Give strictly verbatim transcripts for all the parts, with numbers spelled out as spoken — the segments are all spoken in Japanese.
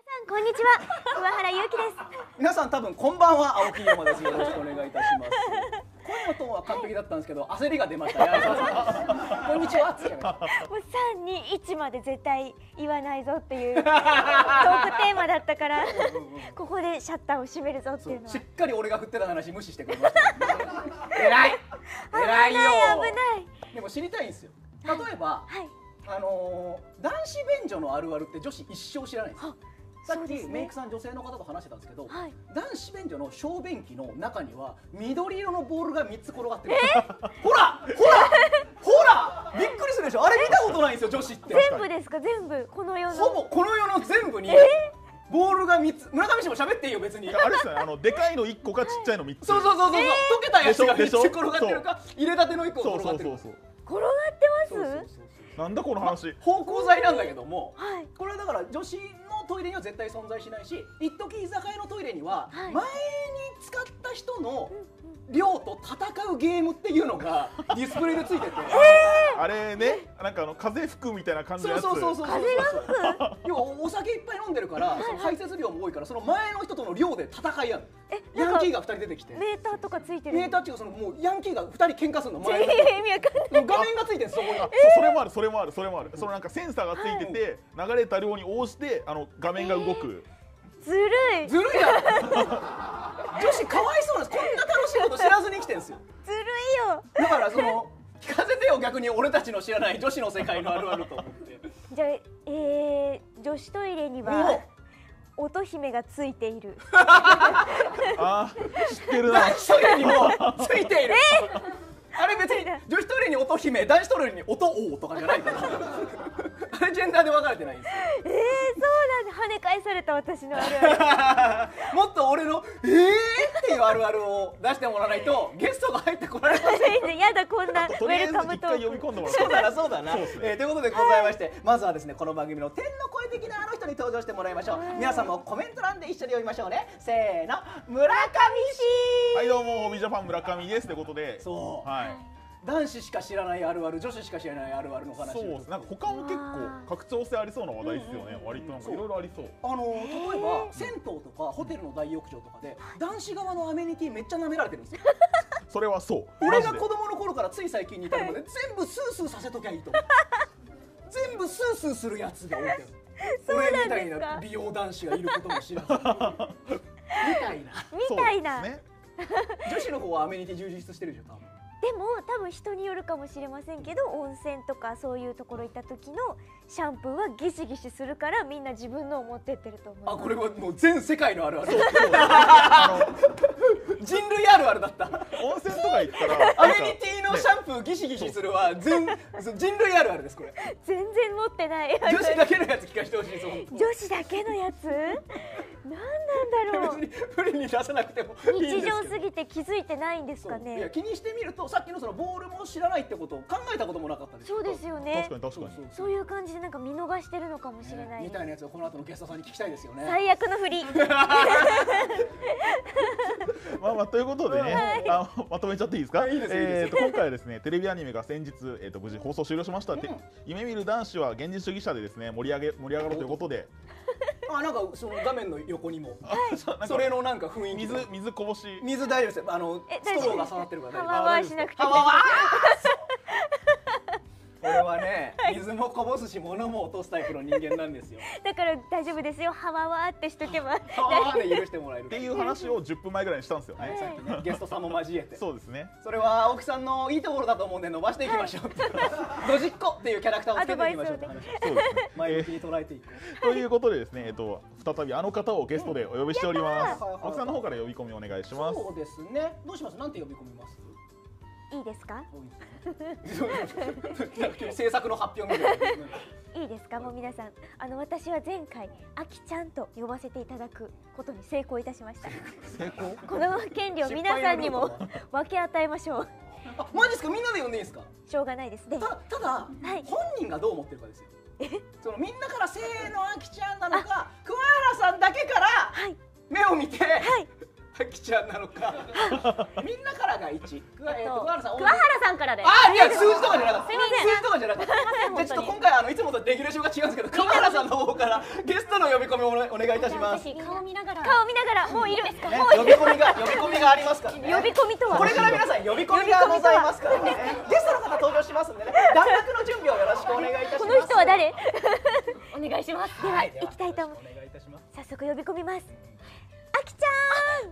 さんこんにちは、桑原ゆうきです。 皆さん多分こんばんは、青木山です。よろしくお願いいたします。声のトーンは完璧だったんですけど、焦りが出ましたね。こんにちはって。もうさんにいちまで絶対言わないぞっていうトークテーマだったからここでシャッターを閉めるぞっていうのはしっかり俺が振ってた話無視してくれました。偉い偉いよ。 危ない。 でも知りたいんですよ。例えば、 はい、 あのー、男子便所のあるあるって女子一生知らないんですよ。さっきメイクさん女性の方と話してたんですけど、はい、男子便所の小便器の中には緑色のボールがみっつ転がってる。ほらほらほら、びっくりするでしょ。あれ見たことないんですよ、女子って。 全部ですか？全部この世のほぼこの世の全部にボールがみっつ。村上氏も喋っていいよ別に。 あれですね、あのでかいのいっこかちっちゃいのみっつ。 そうそうそうそう、溶けたやつがみっつ転がってるか入れたてのいっこが転がってる。 転がってます？ なんだこの話。 芳香剤なんだけども、 はい、 これはだから女子のトイレには絶対存在しないし、一時居酒屋のトイレには前に使った人の量と戦うゲームっていうのがディスプレイでついてて、 あれね、なんかあの風吹くみたいな感じのやつ。 そうそうそうそう。 風が吹く。 要はお酒いっぱい飲んでるから、その排泄量も多いから、その前の人との量で戦い合う。 え、 ヤンキーがふたり出てきて。 メーターとかついてる。 メーターっていうかそのもうヤンキーがふたり喧嘩するの。前の。 意味わかんない。 画面がついてるそこに。 それもある、それもある、それもある。そのなんかセンサーがついてて、流れた量に応じてあの画面が動く。 ずるい。 ずるいやろ。女子かわいそうなんです。こんな楽しいこと知らずに来てるんですよ。 ずるいよ。 だからその聞かせてよ、逆に俺たちの知らない女子の世界のあるあると思って。 じゃあ、えー、女子トイレには乙姫がついている。 あ、知ってるな。 男子トイレにもついている。あれ別に女子トイレに乙姫、男子トイレに乙王とかじゃないから。あれジェンダーで分かれてないんですよ。 えー、そうなんで跳ね返された私のあるある。もっと俺のえーっていうあるあるを出してもらわないとゲストが入ってこられません。 やだ、こんなウェルカムトーク。 そうだなそうだな。えー、ということでございまして、まずはですね、この番組の天の声的なあの人に登場してもらいましょう。皆さんもコメント欄で一緒に読みましょうね。せーの、村上氏。 はいどうも、ホビージャパン村上です。ということで、 そう、 はい、 男子しか知らないあるある、女子しか知らないあるあるの話。 そうです。なんか他も結構拡張性ありそうな話題ですよね。割となんかいろいろありそう。 あの例えば銭湯とかホテルの大浴場とかで男子側のアメニティめっちゃ舐められてるんですよ。 それはそう。 俺が子供の頃からつい最近に至るまで全部スースーさせときゃいいと思う。全部スースーするやつが多いけど、俺みたいな美容男子がいることも知らずみたいなみたいな。 女子の方はアメニティ充実してるじゃん多分。 でも多分人によるかもしれませんけど、温泉とかそういうところ行った時のシャンプーはギシギシするからみんな自分のを持ってってると思う。 あ、これはもう全世界のあるある。人類あるあるだった。 温泉とか行ったらアメニティのシャンプーギシギシするは全人類あるあるです。これ全然持ってない。 女子だけのやつ聞かせてほしい。そう、 女子だけのやつ何なんだろう。 別に不利に出さなくてもいいんですけど、 日常すぎて気づいてないんですかね。 いや気にしてみると、さっきのそのボールも知らないってことを考えたこともなかったです。 そうですよね。 確かに確かに。 そういう感じでなんか見逃してるのかもしれない、 みたいなやつをこの後のゲストさんに聞きたいですよね。 最悪の振り。 まあまあということでね、あまとめちゃっていいですか。 いいです。 えっと今回はですね、テレビアニメが先日えっと無事放送終了しました。夢見る男子は現実主義者でですね、盛り上げ盛り上がろうということで。 あ、なんかその画面の横にもそれのなんか雰囲気、 水水こぼし、 水大丈夫です。あのストローが触ってるから大丈夫。 はわわしなくて。 これはね、水もこぼすし物も落とすタイプの人間なんですよ。 だから大丈夫ですよ、はわわってしとけばはわで許してもらえるっていう話をじゅっぷんまえぐらいにしたんですよね。 さっきね、ゲストさんも交えて。 そうですね。 それは青木さんのいいところだと思うんで伸ばしていきましょう。ドジっ子っていうキャラクターをつけていきましょうって話。 そうですね。 前向きに捉えていこう。 ということでですね、えっと再びあの方をゲストでお呼びしております。青木さんの方から呼び込みお願いします。 そうですね。どうします？なんて呼び込みます？ いいですか？ 制作の発表みたいな。 いいですか？もう皆さん、あの私は前回あきちゃんと呼ばせていただくことに成功いたしました。 成功？ この権利を皆さんにも分け与えましょう。 あ、マジですか？みんなで呼んでいいですか？ しょうがないですね。 たただ、はい、本人がどう思ってるかですよ。そのみんなからせーのあきちゃんなのか、桑原さんだけから目を見て、はい、あきちゃんなのか、みんなからがいち。桑原さん、 桑原さんからで。 あ、いや数字とかじゃなかった。 すみません。 数字とかじゃなかった。じゃあちょっと今回あのいつもとレギュレーションが違うんですけど、桑原ささんの方からゲストの呼び込みをお願いいたします。 顔見ながら顔見ながらもういる。 呼び込みが呼び込みがありますからね。 呼び込みとはこれから皆さん呼び込みがございますからね。ゲストの方登場しますんでね。段落の準備をよろしくお願いいたします。 この人は誰？ お願いします。 では行きたいと思う。 お願いいたします。 早速呼び込みます。あきちゃん。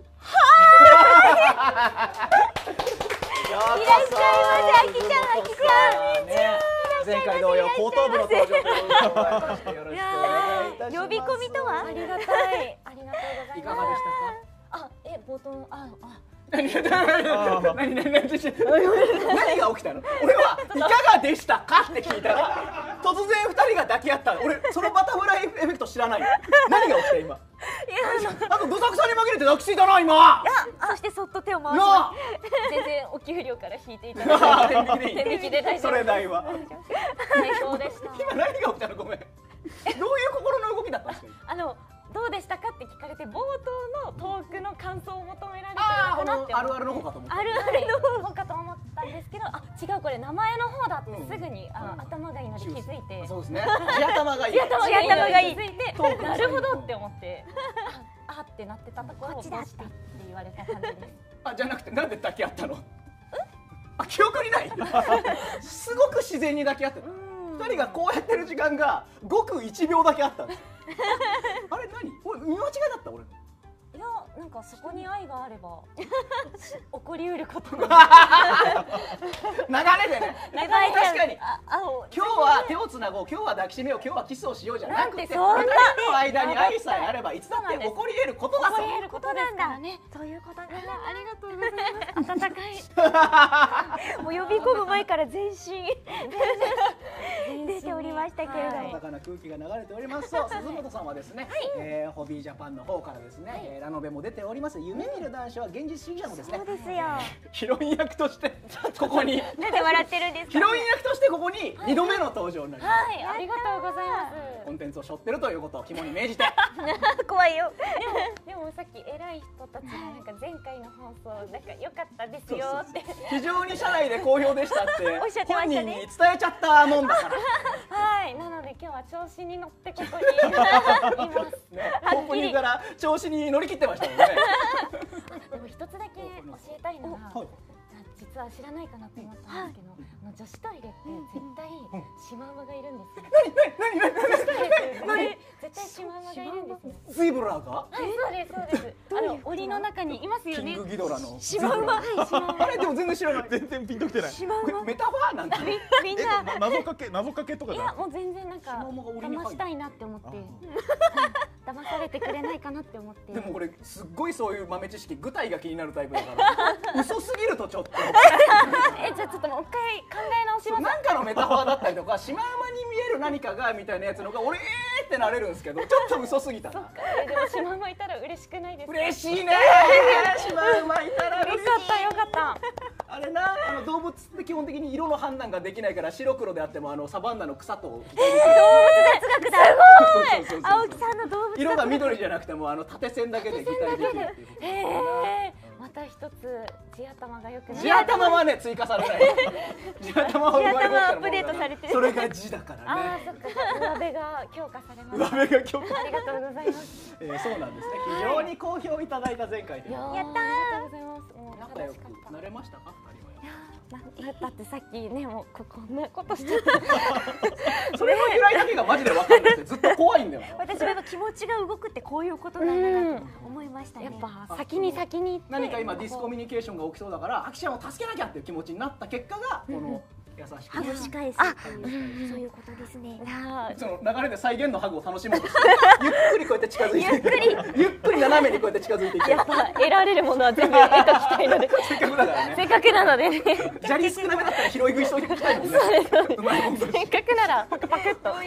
いらっしゃいませ。あきちゃん、あきちゃん。 前回同様後頭部の登場ということでございましてよろしくお願いいたします。 呼び込みとは？ ありがたい。ありがとうございます。 いかがでしたか？ あ、え、冒頭、あ、あ。 何何何何何が起きたの？俺はいかがでしたかって聞いたら突然二人が抱き合った。俺そのバタフライエフェクト知らないよ。何が起きた今？あとどさくさに紛れて抱きついたな今。 そしてそっと手を回しま全然お給料から引いていただいて天引きで大丈夫。 それ代は最高でした。 今何が起きたの？ごめん。どういう心の動きだったんですか？ あのどうでしたかって聞かれて冒頭のトークの感想を求められてるのかなってあるあるの方かと思った。 あるあるの方かと思ったんですけど、あ、違うこれ名前の方だってすぐにあ頭がいいので気づいて、 そうですね。地頭がいい。 地頭がいいので気づいて、 トークなるほどって思って、あってなってたところをどうしたって言われた感じです。 あ、じゃなくてなんで抱き合ったの？あ、記憶にない。すごく自然に抱き合ってた。二人がこうやってる時間がごくいちびょうだけあったんです。あれ何？俺見間違いだった俺。 いや、なんかそこに愛があれば起こりうることが流れでね。確かに。 あ、あを今日は手をつなごう、今日は抱きしめよう、今日はキスをしようじゃなくて、二人なんての間に愛さえあればいつだって起こり得ることだと。 起こり得ることですからね。 そういうことなんだ。 ありがとうございます。温かい。 もう呼び込む前から全身出ておりましたけれども、 温かな空気が流れております。そう、鈴本さんはですね、えー、ホビージャパンの方からですね、はい、えー、ラノベも出ております夢見る男子は現実主義者のですね、 そうですよ、 ヒロイン役としてここになんで笑ってるんですか？ ヒロイン役としてここににどめの登場になります。 はい、ありがとうございます。 コンテンツを背負ってるということを肝に銘じて怖いよ。 でもでもさっき偉い人たちがなんか前回の放送なんか良かったですよって非常に社内で好評でしたっておっしゃってましたね。 本人に伝えちゃったもんだからはい、なので今日は調子に乗ってここにいます。 ね、オープニングから調子に乗り切ってましたもんね。 でも一つだけ教えたいのが、 はい、 実は知らないかなと思ったんですけど、あの女子トイレって絶対シマウマがいるんですよ。 何何何何女子トイレって何絶対シマウマがいるんですよ。 ズイブラーが？ はい、そうですそうです。あの檻の中にいますよね。 キングギドラのシマウマ。 あれでも全然知らない。 全然ピンときてない。 シマウマ。 メタファーなんて。 みんな謎かけ謎かけとかじゃなくて。 いやもう全然なんか騙したいなって思って。騙されてくれないかなって思って。 でもこれすっごいそういう豆知識具体が気になるタイプだから嘘すぎるとちょっとえ、じゃあちょっともう一回考え直します。 なんかのメタファーだったりとかシマウマに見える何かがみたいなやつのが俺えーってなれるんですけどちょっと嘘すぎたな。 え、でもシマウマいたら嬉しくないですか？ 嬉しいねシマウマいたら嬉しい。 よかったよかった。 あれな、あの動物って基本的に色の判断ができないから白黒であってもあのサバンナの草と動物雑学だ。すごい。青木さんの動物色が緑じゃなくてもあの縦線だけで擬態できるっていうこと。 へえ、また一つ地頭が良くない。 地頭はね追加されない。地頭は地頭はアップデートされてる。 それが地だからあね。 あ、そっか。上辺が強化されま上す。 辺が強化。 ありがとうございます。 えー、そうなんですね。非常に好評いただいた前回で。 やったー。ありがとうございます。もう仲良く楽しかった。 なれましたか？二人は。 だってさっきねもうここんなことしちゃったそれの由来だけがマジで分かんなくてずっと怖いんだよ。 私はやっぱ気持ちが動くってこういうことなんだなと思いましたね。 やっぱ先に先に何か今ディスコミュニケーションが起きそうだからアキちゃんを助けなきゃっていう気持ちになった結果がこの優しく話し返すあっていうそういうことですね。 その流れで再現のハグを楽しもうとしてゆっくりこうやって近づいてゆっくりゆっくり斜めにこうやって近づいていく。 やっぱ得られるものは全部得ときたいのでせっかくだからね。 せっかくなのでね砂利少なめだったら拾い食いしておきたいもんね。うまいもんだし。 せっかくならパクパクっと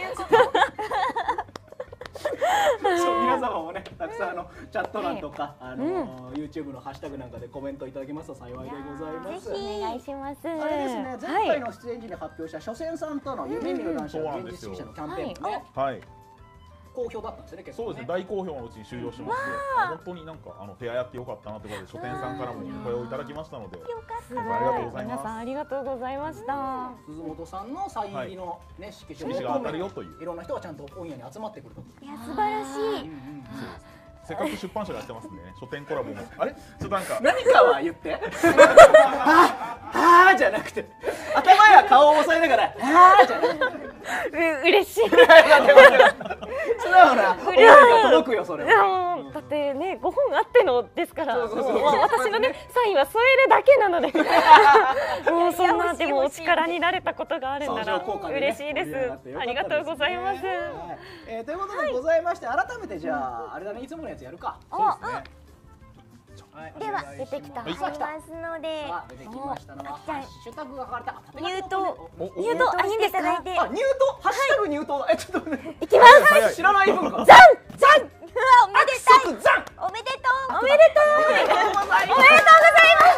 そう皆様もねたくさんあのチャット欄とかあの YouTube のハッシュタグなんかでコメントいただけますと幸いでございます。 お願いします。 あれですね、前回の出演時に発表した初戦さんとの夢見る男子は現実主義者のキャンペーンね。 はい。 好評だったんですよね。結構ね。 そうですね、大好評のうちに終了しまして、本当になんかあの手合やってよかったなということで書店さんからもお声をいただきましたので、 よかったありがとうござい皆さんまありがとうございました。 鈴本さんのサイン入りのね色紙色紙が当たるよという、 いろんな人がちゃんと本屋に集まってくると。 いや素晴らしい。 せっかく出版社がやってますんでね、書店コラボもあれちょっとなんか何かは言って。はあじゃなくて、頭や顔を押さえながらはあじゃなくて。 う嬉しい。 素直な思いが届くよそれは。 だってねごほんあってのですから、 そうそうそうもう私のねサインは添えるだけなので、もうそんなでもお力になれたことがあるなら相乗効果でね嬉しいです。ありがとうございます。 はいえーということでございまして、改めてじゃああれだね、いつものやつやるか。 そうですね。 では出てきた。ありますので。 さあ出てきましたのはハッシュタグが書かれた入刀お入刀あいいんですか。 あ、入刀ハッシュタグ入刀。えちょっとね。 いきます。 早い知らない文化。 ザンザン。おめでたい。 即ザン。 おめでとう。おめでとう。 おめでとうございます。 おめでとうございます。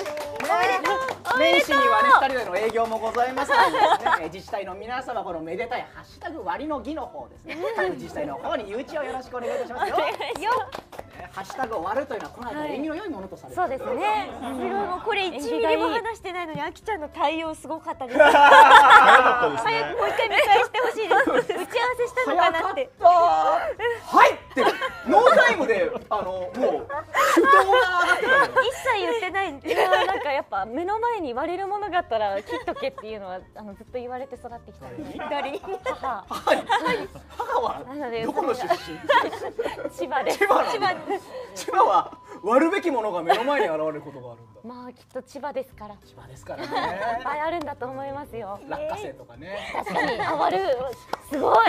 おめでとう。 年始にはねふたりでの営業もございますのでですね、自治体の皆様このめでたいハッシュタグ割の儀の方ですね。各自治体の方に誘致をよろしくお願いいたしますよ。 よ。 ハッシュタグを割るというのはこの間縁起の良いものとされている。 そうですね。 すごいもうこれ一ミリも話してないのにあきちゃんの対応すごかったです。 早かったですね。 早くもう一回見返してほしいです。打ち合わせしたのかなって。 はいってノータイムであのもう手刀が上がってたのよ。 一切言ってない。 いやなんかやっぱ目の前に割れるものがあったら切っとけっていうのはあのずっと言われて育ってきたので、 誰に。 母母はなのでどこの出身？ 千葉です。 千葉千葉千葉は割るべきものが目の前に現れることがあるんだ。 まあきっと千葉ですからいっ千葉ですからね。 ぱいあるんだと思いますよ。 落花生とかね。 確かにあ割るすごい。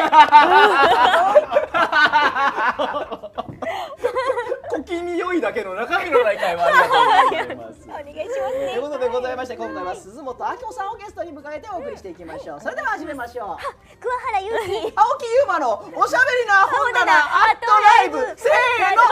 小気味良いだけの中身のない会話ありがとうございます。 お願いしますとねいうことでございまして、今回は鈴本明子さんをゲストに迎えてお送りしていきましょう。それでは始めましょう。 桑原ゆき。 青木優馬のおしゃべりな本棚アットライブ、せーの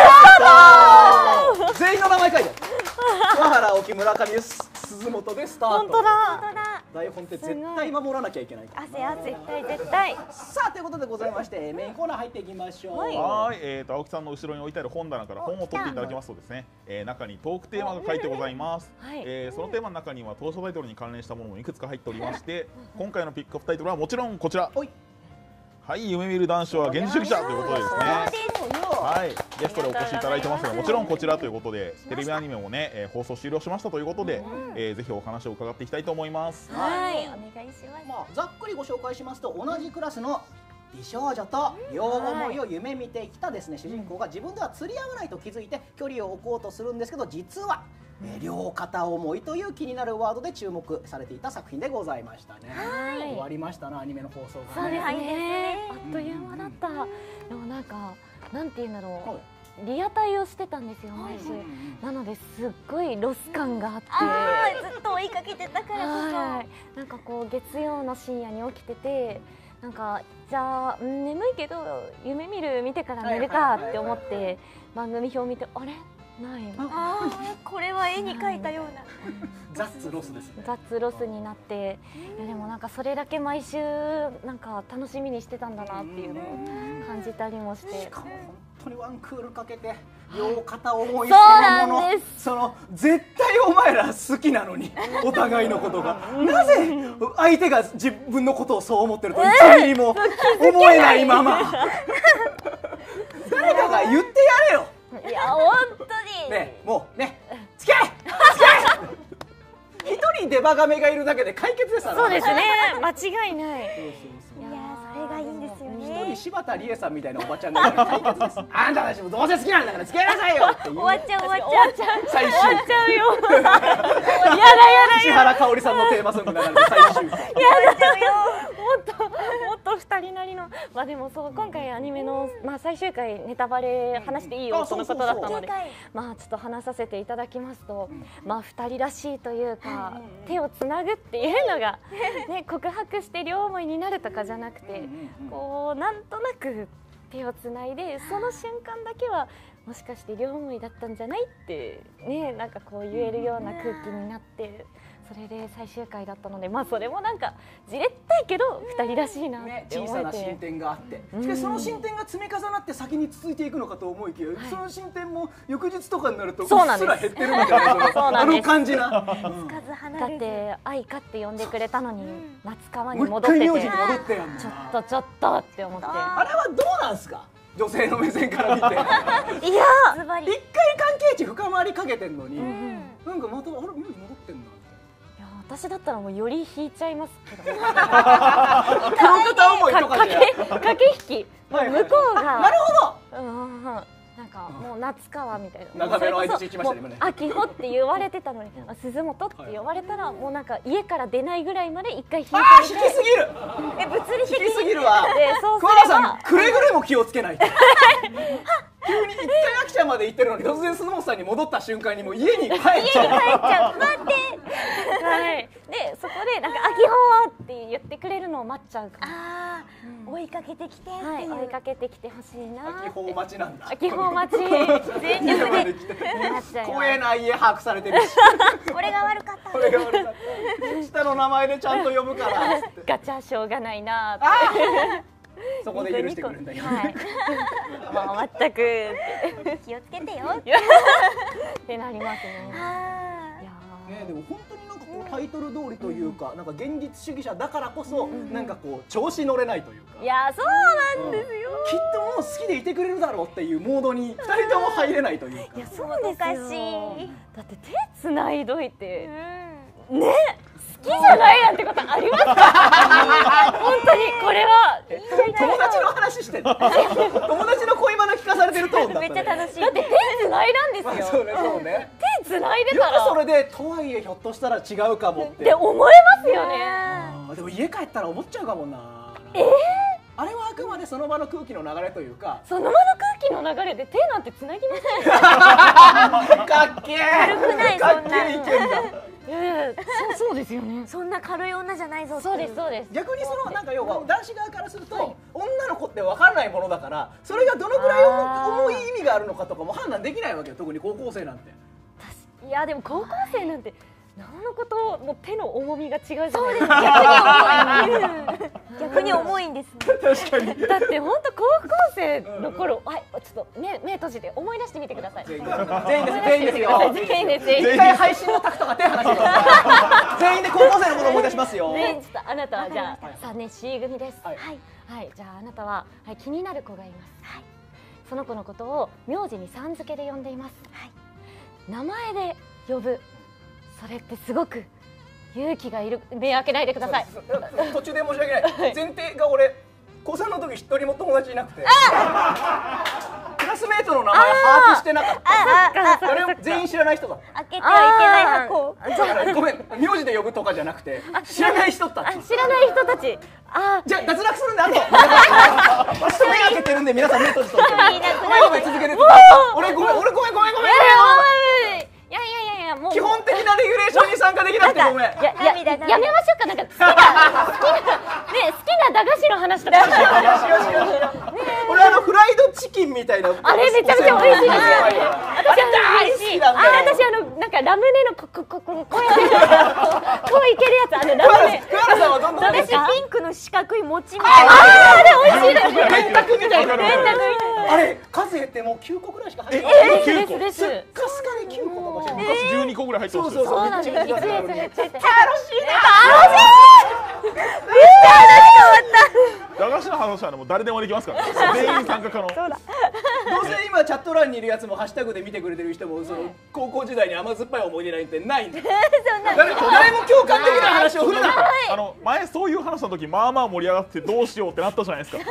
スタート。全員の名前書いてある。桑原、青木、村上、鈴本でスタート。 本当だ。 本当だ。 台本って絶対守らなきゃいけない。 汗汗。 絶対絶対。 さあということでございまして、メインコーナー入っていきましょう。 はい、えーと青木さんの後ろに置いてある本棚から本を取っていただきますとですね、えー、中にトークテーマが書いてございます。 はいえー、そのテーマの中には当初タイトルに関連したものもいくつか入っておりまして、今回のピックアップタイトルはもちろんこちら。 おい。 はい、夢見る男子は現実主義者ということでですね。はい、ゲストでお越しいただいてますが、もちろんこちらということで、テレビアニメもね、えー、放送終了しましたということで、えー、ぜひお話を伺っていきたいと思います。 はいお願いします。 まあざっくりご紹介しますと、同じクラスの美少女と両思いを夢見てきたですね、主人公が自分では釣り合わないと気づいて距離を置こうとするんですけど、実は、えー、両片思いという気になるワードで注目されていた作品でございましたね。終わりましたな、アニメの放送がね。 そうですね。あっという間だった。でもなんかなんていうんだろう。リアタイをしてたんですよ毎週。なのですっごいロス感があって。 ああずっと追いかけてたからこなんかこう月曜の深夜に起きてて。なんかじゃあ、うん、眠いけど夢見る見てから寝るかって思って番組表見てあれないそ。ああこれは絵に描いたような。 ザッツロスですね。 ザッツロスになって、いやでもなんかそれだけ毎週なんか楽しみにしてたんだなっていうのを感じたりもして。 しかも本当にワンクールかけて両片思いするもの、その絶対お前ら好きなのにお互いのことがなぜ相手が自分のことをそう思ってるといちミリも思えないまま誰かが言ってやれよ。 いや本当に。 ねもうね付き合え付き合え。一人デバガメがいるだけで解決ですから。 そうですね間違いない。 いやそれがいいんですよね。 一人柴田理恵さんみたいなおばちゃんがいる解決です。あんたたちもどうせ好きなんだから付き合いなさいよっていう。 終わっちゃう終わっちゃう。 最終終わっちゃうよ。やだやだ石原かおりさんのテーマソング流れて最終回。 やだよ。もっともっと二人なりの、まあでもそう今回アニメのまあ最終回ネタバレ話していいよとのことだったので、まあちょっと話させていただきますと、まあ二人らしいというか手をつなぐっていうのがね告白して両思いになるとかじゃなくて、こうなんとなく手をつないでその瞬間だけはもしかして両思いだったんじゃないってねなんかこう言えるような空気になって。 それで最終回だったので、まあそれもなんかじれったいけどふたりらしいなって思えて、 小さな進展があって、しかしその進展が積み重なって先に続いていくのかと思いきや、その進展も翌日とかになるとうっすら減ってるみたいな、あの感じな。だって愛花って呼んでくれたのに夏川に戻ってて、ちょっとちょっとって思って、 あれはどうなんですか、女性の目線から見て。いや一回関係値深まりかけてんのに、なんかまたあれ戻ってんな。 私だったらもうより引いちゃいますけど。 黒片思いとかで駆け引き、向こうがなるほど、 なんかもう夏川みたいな、 長めの相槌行きましたね今ね。 秋穂って言われてたのに鈴本って呼ばれたら、もうなんか家から出ないぐらいまで一回引いてみて。 あー引きすぎる、 え物理的引きすぎるわ。 そうす桑原さんくれぐれも気をつけないと。急に一回秋ちゃんまで行ってるのに突然鈴本さんに戻った瞬間にもう家に帰っちゃう。 家に帰っちゃう。待って。 はい。でそこでなんか秋穂って言ってくれるのを待っちゃうから。 ああ、追いかけてきて。 はい、追いかけてきてほしいな。 秋穂待ちなんだ。 秋穂待ち。 全力で。 怖えな、家把握されてるし。 俺が悪かった。 俺が悪かった。下の名前でちゃんと呼ぶから。 ガチャしょうがないなって。 そこで許してくれるんだよ。 はい。もう全く気をつけてよ。 ってなりますね。 ね、でも本当になんかこうタイトル通りというか、なんか現実主義者だからこそなんかこう調子乗れないというか。 いやそうなんですよ。 きっともう好きでいてくれるだろうっていうモードにふたりとも入れないというか。 いやそうですよ。だって手つないどいてね。好きじゃないなんてことありますか？本当にこれは友達の話してる。友達の恋バナ聞かされてるトーンだった。 めっちゃ楽しい。 だって手つないだんですよ。 そうね、そうね。 手つないでたら。 よくそれでとはいえひょっとしたら違うかもって。 って思いますよね。 でも家帰ったら思っちゃうかもな。 ええ。 あれはあくまでその場の空気の流れというか。 その場の空気の流れで手なんてつなぎません。 かっけえ。 軽くないそんな。 かっけえ意見だ。 いやいや、そうそうですよね。 そんな軽い女じゃないぞ。 そうですそうです。 逆にそのなんか要は男子側からすると女の子って分からないものだから、それがどのくらい重い意味があるのかとかも判断できないわけよ。特に高校生なんて。 いやでも高校生なんてなおのことも手の重みが違うじゃないですか。逆に重いんです。 確かに。 だって本当高校生の頃、はい、ちょっと目目閉じて思い出してみてください。 全員です、全員ですよ。 全員です。 一回配信のタクとか手離してください。全員で高校生のこと思い出しますよ。 全員ちょっとあなたはじゃあさね C 組です。はいはいじゃああなたははい気になる子がいます。はい。その子のことを名字にさん付けで呼んでいます。はい。名前で呼ぶ。それってすごく勇気がいる。目開けないでください。 途中で申し訳ない。前提が俺高さんの時一人も友達いなくて、クラスメートの名前把握してなかった。誰も全員知らない人だ。 開けてはいけない箱。 ごめん、名字で呼ぶとかじゃなくて知らない人たち。 知らない人たち。あ、 じゃあ脱落するんであと。私と目開けてるんで皆さん目閉じといて。ごめん続けて。俺ごめん俺ごめんごめんごめん。 いやいやいやいやもう基本的なレギュレーションに参加できなくてごめん。 やややめましょうか。なんか好きな好きなね好きな駄菓子の話とか。 俺あのフライドチキンみたいな。 あれめちゃめちゃ美味しいですよ。私大好き。あ私あのなんかラムネのこここここうやってこういけるやつあのラムネ。 桑原さんはどんな？ 私ピンクの四角い餅みたいな。 ああれ美味しいです。 電卓みたいな。 電卓みたいな。 あれ数減ってもうきゅうこぐらいしか入ってない。 ええですです。 かすかにきゅうことかじゃない。 昔じゅうにこぐらい入ってました。 そうそうそう。 なんです。 楽しいな。 楽しい。 楽しい。 駄菓子の話はもう誰でもできますからね。全員参加可能。 そうだ。 どうせ今チャット欄にいるやつもハッシュタグで見てくれてる人もその高校時代に甘酸っぱい思い出なんてないんで。誰も共感できない話を振るな。 あの前そういう話の時まあまあ盛り上がってどうしようってなったじゃないですか。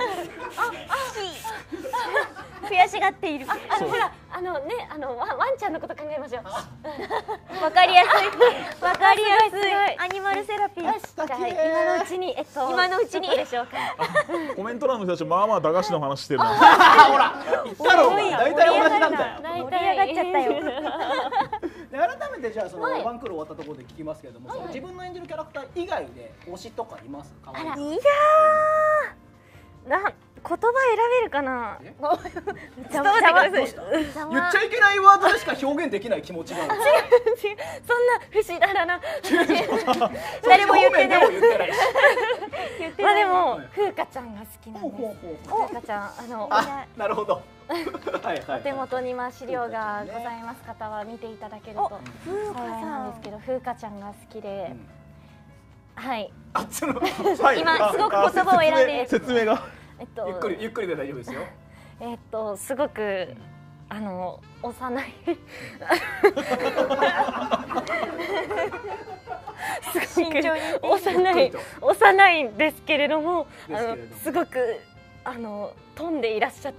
悔しがっている。 あのほらあのねあのワンワンちゃんのこと考えましょう。 わかりやすい。わかりやすい。アニマルセラピー。 じゃあ今のうちにえっと今のうちにでしょうか。 コメント欄の人たちまあまあ駄菓子の話してるの。 ほら言ったろうが大体同じなんだよ。 盛り上がっちゃったよ。 で改めてじゃあそのワンクール終わったところで聞きますけれども、その自分の演じるキャラクター以外で推しとかいます？可愛い。 いやな葉選べるかな。 え伝わってください。 ざわ言っちゃいけないワードでしか表現できない気持ちがある。 違うそんな不死だらな。 誰も言ってない表面でも言ってないし。 まあでも風花ちゃんが好きなんでほうほうす。 ほう。 風花ちゃんあのあ、なるほど。はいはい。 お手元に今資料がございます方は見ていただけると風幸い花さんなんですけど、風花ちゃんが好きで、はいあ、そのはい今すごく言葉を選んでああ説明説明がえっとゆっくりゆっくりで大丈夫ですよ。 えっとすごくあの幼いすごく慎重に幼い幼いんですけれども、あのですけれどもすごくあの飛んでいらっしゃって。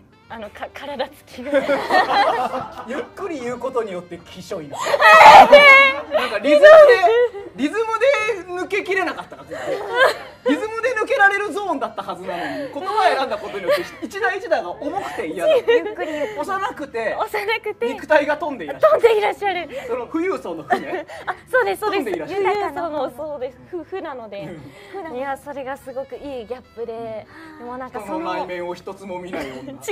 あのか体つきがゆっくり言うことによってきしょいな。なんかリズムでリズムで抜けきれなかったから。リズムで抜けられるゾーンだったはずなのに、言葉を選んだことによって一台一台が重くて嫌だ。 ゆっくり言って幼くて幼くて肉体が飛んでいらっしゃる。 飛んでいらっしゃる。 その富裕層の船。 あ、そうですそうです。 飛んでいらっしゃるゆうゆうそのそうです。夫婦なので、いやそれがすごくいいギャップで、でもなんかその人の内面を一つも見ない女。 違う違う。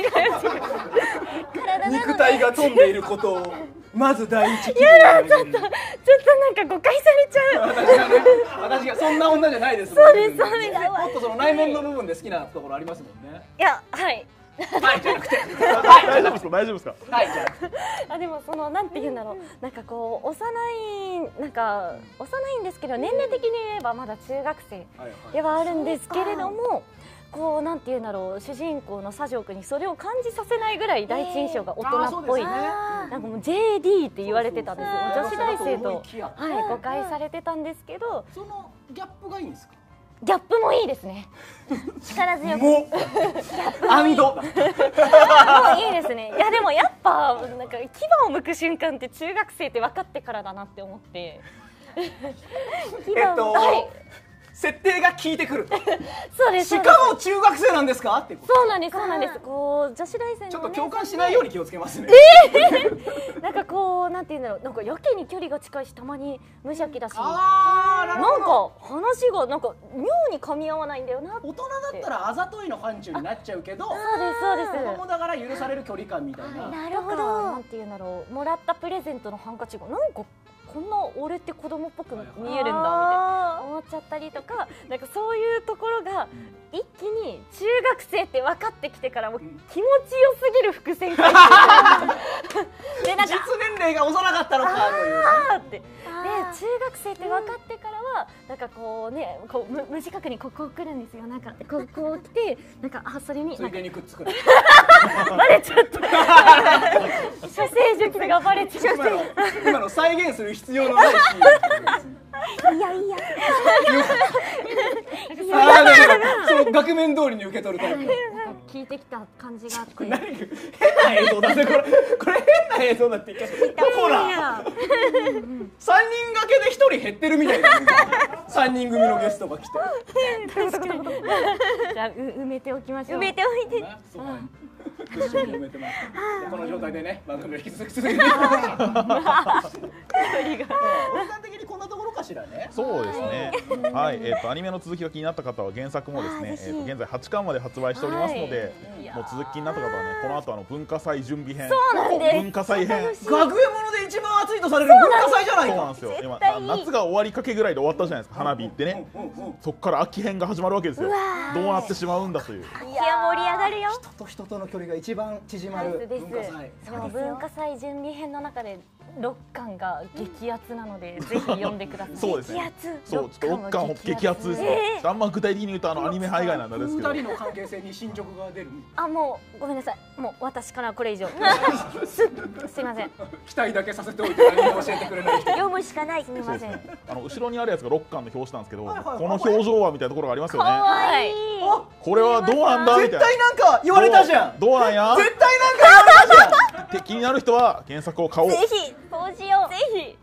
肉体が飛んでいることをまず第一希望にちょっとちょっとなんか誤解されちゃう。 私がね、私がそんな女じゃないですもん。 そうですそうですもっとその内面の部分で好きなところありますもんね。 いやはい。 はいじゃなくて、 大丈夫ですか大丈夫ですか。 はいじゃなくて。 あでもそのなんて言うんだろう、なんかこう幼いなんか幼いんですけど年齢的に言えばまだ中学生ではあるんですけれども。こうなんていうんだろう、主人公の左条君にそれを感じさせないぐらい第一印象が大人っぽい、なんかもう ジェーディー って言われてたんですよ。女子大生とはい誤解されてたんですけど、 そのギャップがいいんですか。 ギャップもいいですね。 力強くもう網戸。 もういいですね。いやでもやっぱなんか牙を剥く瞬間って中学生って分かってからだなって思って。 えっとはい設定が効いてくる。 そうです。 しかも中学生なんですかってこと。 そうなんですそうなんです。こう女子大生のちょっと共感しないように気をつけますね。 なんかこうなんていうんだろう、なんかやけに距離が近いし、たまに無邪気だし、 あー、なるなんほど。 か話がなんか妙に噛み合わないんだよな。 大人だったらあざといの範疇になっちゃうけど、 そうですそうです。 子供だから許される距離感みたいな。 なるほだからなどんていうんだろう、もらったプレゼントのハンカチがなんかこんな俺って子供っぽく見えるんだみたいな思っちゃったりとか、なんかそういうところが一気に中学生って分かってきてからもう気持ちよすぎる伏線回収でなんか実年齢が幼かったのかというね。 あーってで中学生って分かってからはなんかこうねこう無無自覚にここを来るんですよ。なんかこうこう来てなんかあそれについでにくっつく。 バレちゃった処世術がバレちゃった今の今の再現する必要のないシーン。 いやいやああ、だからその額面通りに受け取るタイプ。 聞いてきた感じがあってこれ何変な映像だねこれ。これ変な映像だって言ってほらさんにん掛けでひとり減ってるみたいな。さんにん組のゲストが来て。 じゃあう埋めておきましょう。 埋めておいてそうね。一緒に埋めてます。でこの状態でね番組を引き続き続けていきます。時間的にこんなところかしらね。 そうですね。はい、えっとアニメの続きが気になった方は原作もですね、えっと現在はちかんまで発売しておりますので、もう続き気になった方はね、この後あの文化祭準備編、 そうなんです文化祭編、 学園もので一番熱いとされる文化祭じゃないか。 そうなんですよ。今対いい夏が終わりかけぐらいで終わったじゃないですか。花火ってね。 うんうんうん。 そこから秋編が始まるわけですよ。どうなってしまうんだという。 いや盛り上がるよ。 人と人との距離が一番縮まるです文化祭。 そう文化祭準備編の中でろっかんが激アツなので、ぜひ読んでください。 そうですね。 激アツそう、ちょっとろっかん激アツですね。あんま具体的に言うとあのアニメ派以外なんであれですけど。 二人の関係性に進捗が出る。 あもうごめんなさい。もう私からはこれ以上。すすいません。 期待だけさせておいて何も教えてくれない人。 読むしかない。 すみません。 あの後ろにあるやつがろっかんの表紙なんですけど、 はいはいこの表情はみたいなところがありますよね。 はい。 あ、 これはどうなんだみたいな。 絶対なんか言われたじゃん。 どうどうなんや。 絶対なんか言われたじゃん。 って気になる人は原作を買おう。 ぜひそうしよう。 ぜひ。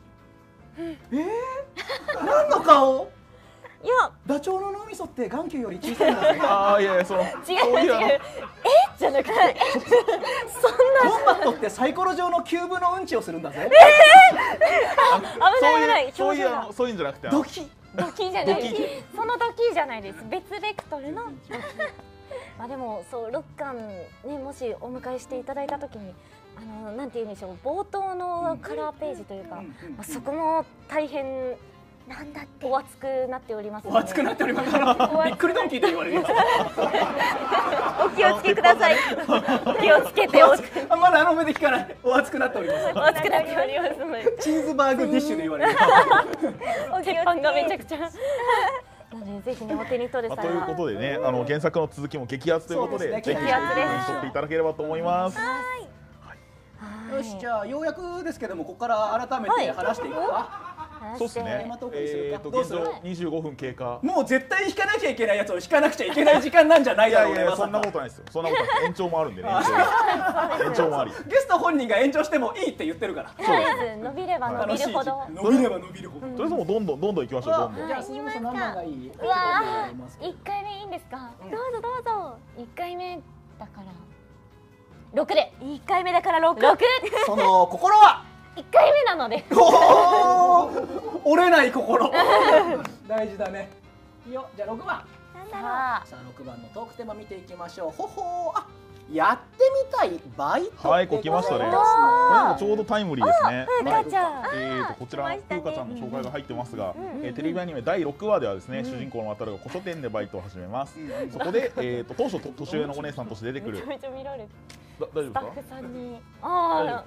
何の顔？ いやダチョウの脳みそって眼球より小さいんだぜ。 ああいやいやその違うそういうあの違う。えじゃなくて、そんなウォンバットってサイコロ状のキューブのうんちをするんだぜ。 危ない危ない。 そういうそういうあ表情がのそういうんじゃなくてあのドキ。 ドキじゃないドキ。 そのドキじゃないです。別ベクトルのドキ。 まあでもそうろっかんね、もしお迎えしていただいた時にあのなんて言うんでしょう、冒頭のカラーページというか、まあ、そこも大変なんだってお熱くなっておりますので。 お熱くなっております。びっくりドンキーと言われる。 お気をつけください。 気をつけてお。 あ、まだあの目で聞かない。お熱くなっております。 お熱くなっておりますので。 チーズバーグディッシュで言われる。 鉄板がめちゃくちゃ。なのでぜひねお手に取る際は。 ということでね、あの原作の続きも激アツということで、ぜひ手に取っていただければと思います。 よし、じゃあようやくですけども、ここから改めて話していくか。 そうですね。えっと現状にじゅうごふん経過。 もう絶対引かなきゃいけないやつを引かなくちゃいけない時間なんじゃないだろうね。 いやいや、そんなことないですよ。そんなことない。延長もあるんでね。延長もあり。 ゲスト本人が延長してもいいって言ってるから。 そうです。伸びれば伸びるほど。 伸びれば伸びるほど。 とりあえずもうどんどんどんどん行きましょう。どんどん。 じゃあ鈴木さん何番がいい？ うわ、一回目いいんですか？ どうぞどうぞ。 一回目だから六で。 一回目だから六。 六。 その心は。 一回目なので。 折れない心。大事だね。いいよ、じゃあ六番。 なんだろう。 さあ六番のトークテーマ見ていきましょう。ほほー、あ、やってみたいバイト。 はい、こう来ましたね。これもちょうどタイムリーですね。 ふうかちゃん。 えっとこちらふうかちゃんの紹介が入ってますが、えーテレビアニメだいろくわではですね、主人公の渡るが古書店でバイトを始めます。そこでえっと当初年上のお姉さんとして出てくる。 めちゃめちゃ見られて。 大丈夫ですか？ スタッフさんに。ああ。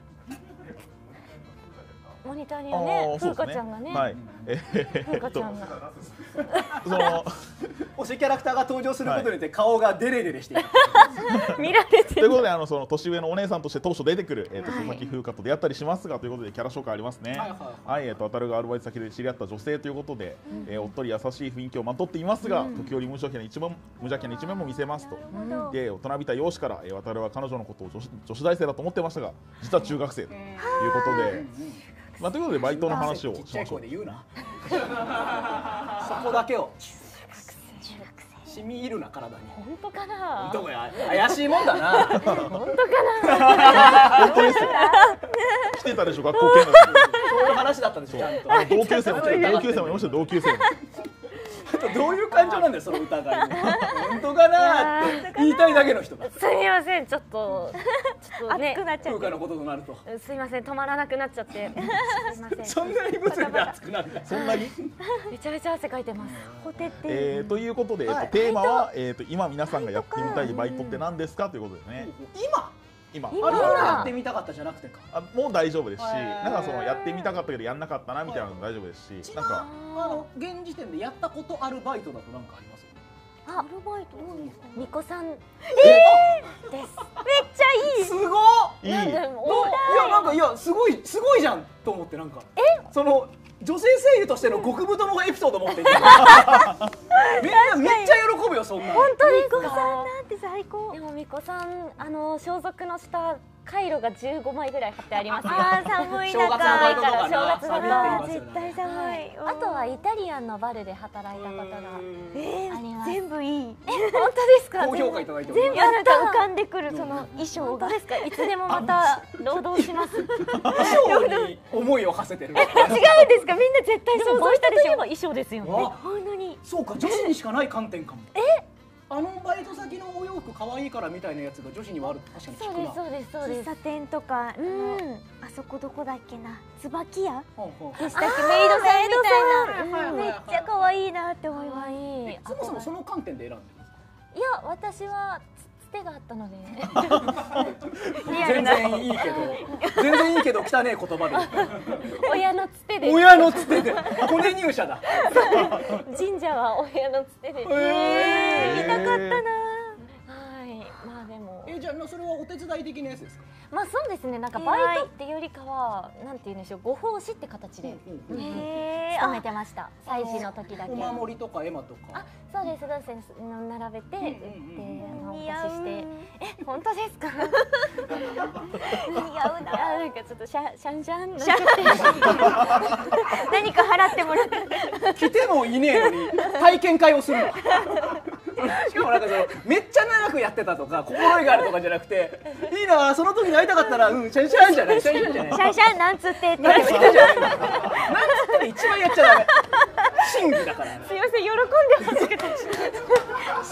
モニターにはね、ふうかちゃんがね。 はい。 ふうかちゃんが。 その推しキャラクターが登場することによって顔がデレデレしている。 見られてる。 ということで、あのその年上のお姉さんとして当初出てくるえっと佐々木風花と出会ったりしますが、ということでキャラ紹介ありますね。はい、えっと渡るがアルバイト先で知り合った女性ということで、えおっとり優しい雰囲気をまとっていますが、時折無邪気な一面無邪気な一面も見せますと。で、大人びた容姿から渡るは彼女のことを女子女子大生だと思ってましたが、実は中学生ということで。まあ、ということでバイトの話をしましょう。 言うな。そこだけを。染み入るな体に。 本当かな。 どこや、怪しいもんだな。 本当かな。 本当ですよ。来てたでしょ、学校見学。 そういう話だったんですよ。ちゃんと。 同級生も同級生もいました。同級生も。 どういう感情なんだよ、その疑い。本当かなって言いたいだけの人だ。 すみません、ちょっとちょっとね、 熱くなっちゃって。 風花のこととなると。 すみません、止まらなくなっちゃって。すみません。 そんなに物理で熱くなるんだ。 そんなに？ めちゃめちゃ汗かいてます。 ほてって。 えーということで、えっとテーマはえっと今皆さんがやってみたいバイトって何ですかということですね。 今？ 今。 あれはやってみたかったじゃなくてか。 あ、もう大丈夫ですし、なんかそのやってみたかったけどやんなかったなみたいなのも大丈夫ですし、なんかあの現時点でやったことあるバイトだとなんかあります？ アルバイト多いですか？ みこさん。ええ。です。めっちゃいい。 すごい。 いい。 いやなんかいやすごいすごいじゃんと思ってなんか。え？その女性声優としての極太のエピソード持っていて。みんなめっちゃ喜ぶよそんな。 本当ですか？ みこさんなんて最高。 でもみこさん、あの装束の下カイロがじゅうごまいぐらい貼ってありますよ。 ああ、寒い中。 正月のバイトとか正月のバイト絶対寒い。 あとはイタリアンのバルで働いたことがえあります。 全部いい。 え、本当ですか？ 高評価いただいて全部なんか浮かんでくるその衣装が。 ですか？いつでもまた労働します。 衣装に思いを馳せてる。 違うんですか？みんな絶対想像したでしょ。 衣装ですよね。 本当に。 そうか、女子にしかない観点かも。え？あのバイト先のお洋服可愛いからみたいなやつが女子にはあるって確かに聞くな。 そうですそうですそうです。 喫茶店とか、うん、あそこどこだっけな、椿屋でしたっけ、メイドさんみたいな、めっちゃ可愛いなって思います。 そもそもその観点で選んでるんですか？ いや、私はつてがあったので。 全然いいけど、全然いいけど汚ねえ言葉で。 親のつてで。 親のつてで、コネ入社だ。 神社は親のつてで。 ええ、見たかったな。 はい、まあでも。 え、じゃあそれはお手伝い的なやつですか？ まあそうですね、なんかバイトっていうよりかはなんて言うんでしょう、ご奉仕って形で勤めてました。祭事の時だけ。 お守りとか絵馬とか。 あ、そうですそうです。並べて売ってお渡しして。え、本当ですか？ 似合うな。 なんかちょっとシャシャンシャン。 何か払ってもらって。 来てもいねえのに体験会をするの。しかもなんかそのめっちゃ長くやってたとか心得があるとかじゃなくて、いいな、その時に会いたかったら、うん、シャンシャンじゃない、シャンシャンじゃない、 シャンシャンなんつってってなんつってじゃない、なんつってで一番やっちゃダメ、審議だから。 すいません、喜んでほしくて。 幸せ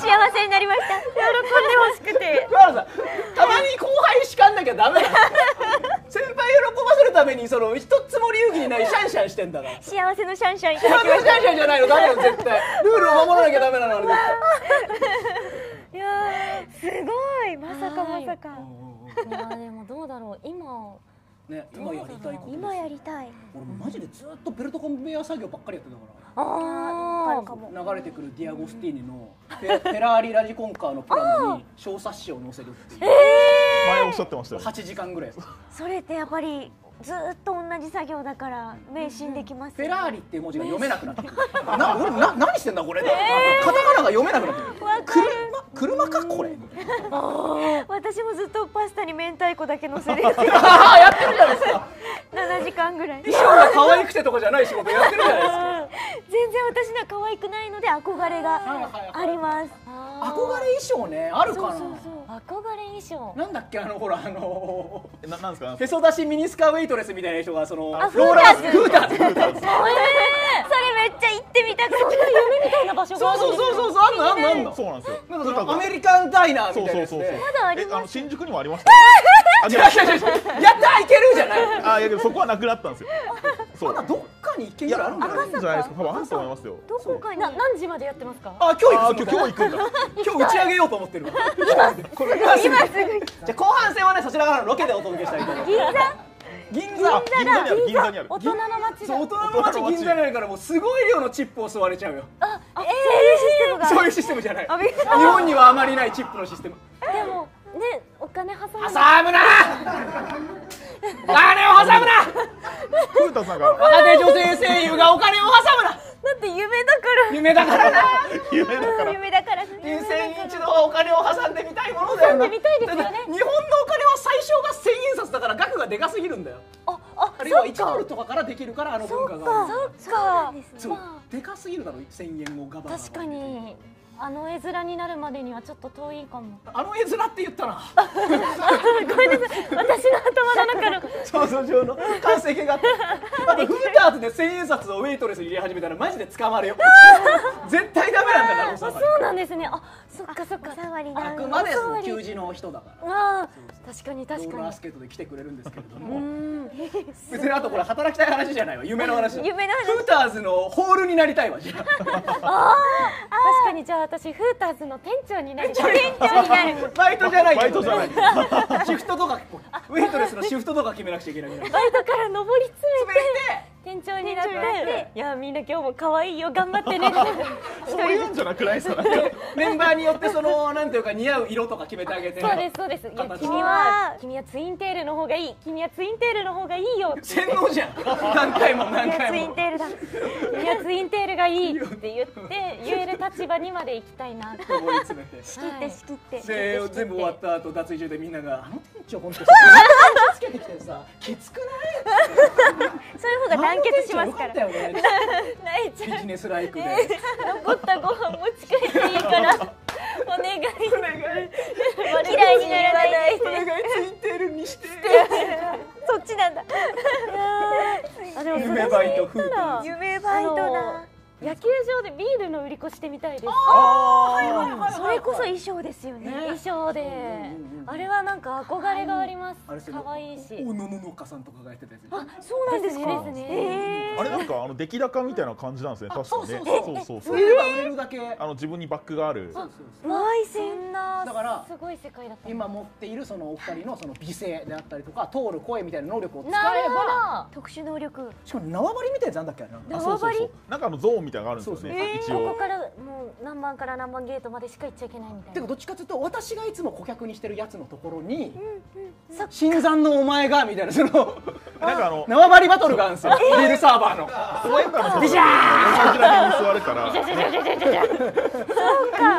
になりました。喜んでほしくて。 桑原さん、たまに後輩叱んなきゃダメだ。先輩喜ばせるためにその一つも流儀にないシャンシャンしてんだから。 幸せのシャンシャンいた幸せのだきました。 シャンシャンじゃないのダメだよ絶対。ルールを守らなきゃダメなのあれ絶いやすごい、まさかまさか。 いやでもどうだろう今。 ね、今やりたいことです。 今やりたい。 俺マジでずっとベルトコンベヤー作業ばっかりやってたから。 ああ、流れてくるディアゴスティーニのフェ, フェラーリラジコンカーのプラムに小冊子を載せるっていう。 前おっしゃってましたよね。 はちじかんぐらい。 それってやっぱりずっと同じ作業だから迷信できます、 ね。フェラーリっていう文字が読めなくなってる。な、俺な何してんだこれ。えー、カタカナが読めなくなってる。車、車かこれ。 私もずっとパスタに明太子だけ乗せるやつ。 やってるじゃないですか。 ななじかんぐらい。 衣装が可愛くてとかじゃない仕事やってるじゃないですか。 全然私には可愛くないので憧れがあります。 憧れ衣装ね、あるかな。 そうそうそう、憧れ衣装。 なんだっけ、あのほらあのー、ななんですか。 へそ出しミニスカウェイトレスみたいな人がそのローラースフーターズ。それめっちゃ行ってみたくて。 夢みたいな場所があるんですよ。 そうそうそうそう、あんのあんのあんの。 そうなんですよ。 なんかアメリカンダイナーみたいなやつで。 まだあります。 あの新宿にもありました。 やったーいけるじゃない。 あ、いやけどそこはなくなったんですよ。 そう。まだどっかに行けるあるんじゃないですか。じゃないですか。多分あると思いますよ。 どこかに。 何時までやってますか。 あ、今日行く。 今日行くんだ。 今日打ち上げようと思ってる。 今今すぐ。じゃあ後半戦はね、そちらからのロケでお届けしたいと思います。 銀座。 銀座。 銀座にある。銀座にある。 大人の街だ。 大人の街銀座にあるからもうすごい量のチップを吸われちゃうよ。 あ、そういうシステムが。 そういうシステムじゃない。日本にはあまりないチップのシステム。 でもね、お金挟む。 挟むな。お金を挟むな。 古田さんが若手女性声優がお金を挟むな。 だって夢だから夢だからな。 夢だから夢だから人生に一度はお金を挟んでみたいものだよな。 挟んでみたいですよね。 日本のお金は最小が千円札だから額がでかすぎるんだよ。 あ、あ、 あるいはいちドルとかからできるからあの文化がある。 そっか。 そう、でかすぎるだろ千円をガバガバ。 確かに。あの絵面になるまでにはちょっと遠いかも。 あの絵面って言ったな。 ごめんなさい、私の頭の中の想像上の完成形があった。あとフーターズで千円札をウェイトレスに入れ始めたらマジで捕まるよ。絶対ダメなんだから。 そうなんですね。あ、そっかそっか。 あくまで給仕の人だから。 ああ、確かに確かに。 ローラースケートで来てくれるんですけれども。別にあとこれ働きたい話じゃないわ。夢の話。 夢の話。 フーターズのホールになりたいわじゃあ。 ああ、確かにじゃあ私フーターズの店長になりたい。 店長になる。 バイトじゃない。 バイトじゃない。 シフトとかウェイトレスのシフトとか決めなくちゃいけない。 バイトから上り詰めて店長になって、いやみんな今日も可愛いよ頑張ってねって。 そういうんじゃなくないですか。 メンバーによってそのなんていうか似合う色とか決めてあげて。 そうですそうです。いや君は君はツインテールの方がいい。君はツインテールの方がいいよ。 洗脳じゃん。何回も何回も。 ツインテールだ。 君はツインテールがいいって言って言える立場にまで行きたいなって。 思い詰めて。 仕切って仕切って。 で全部終わった後脱衣所でみんながあの店長本当につけてきてさきつくない？ そういう方が団結しますから。 泣いちゃう。 ビジネスライクで。 残ったご飯持ち帰っていいからお願い。 お願い。 嫌いにならないお願いツインテールにして。 そっちなんだ。 あでも夢バイトフーターズ。 夢バイトだ。 野球場でビールの売り子してみたいです。 それこそ衣装ですよね。 衣装で、あれはなんか憧れがあります。可愛いし。 おのののかさんとかがやってたやつ。 あ、そうなんですか。 ですね。 あれなんかあの出来高みたいな感じなんですね。確かにね。そうそうそう。 売れれば売れるだけ。 あの自分にバッグがある。 わいそんなだからすごい世界だった。 今持っているそのお二人のその美声であったりとか通る声みたいな能力を使なるえば。 特殊能力。 しかも縄張りみたいなやつなんだっけな。 縄張り。 なんかあのゾーンみたいなのがあるんですよね。一応。 ここからもう何番から何番ゲートまでしか行っちゃいけないみたいな。 てかどっちかというと私がいつも顧客にしてるやつのところに新参のお前がみたいなそのなんかあの縄張りバトルがあるんですよ。ビールサーバーの。 そういうのビシャー。 同じだけに座るから。 そうか。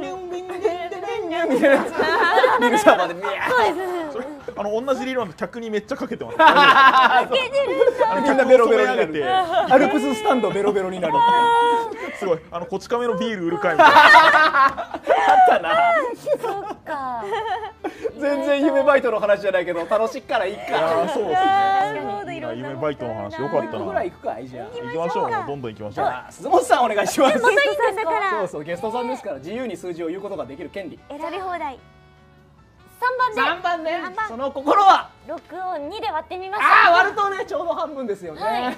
みたいなやつ。ビールサーバーでミヤー。 そうです。 あの同じ理論客にめっちゃかけてます。 みんなベロベロになる。アルプススタンドベロベロになる。 すごいあのこち亀のビール売る会みたいな。 あったな。 そっか。い全然夢バイトの話じゃないけど楽しいからいいか。 いやそうですね。夢バイトの話よかったな。 ぐらい行くかいじゃあ。 行きましょう。どんどん行きましょう。 鈴本さんお願いします。 またいいんだから。 そうそうゲストさんですから自由に数字を言うことができる権利。 選び放題。 三番で。 三番ね。その心は。 六を二で割ってみました。ああ割るとねちょうど半分ですよね。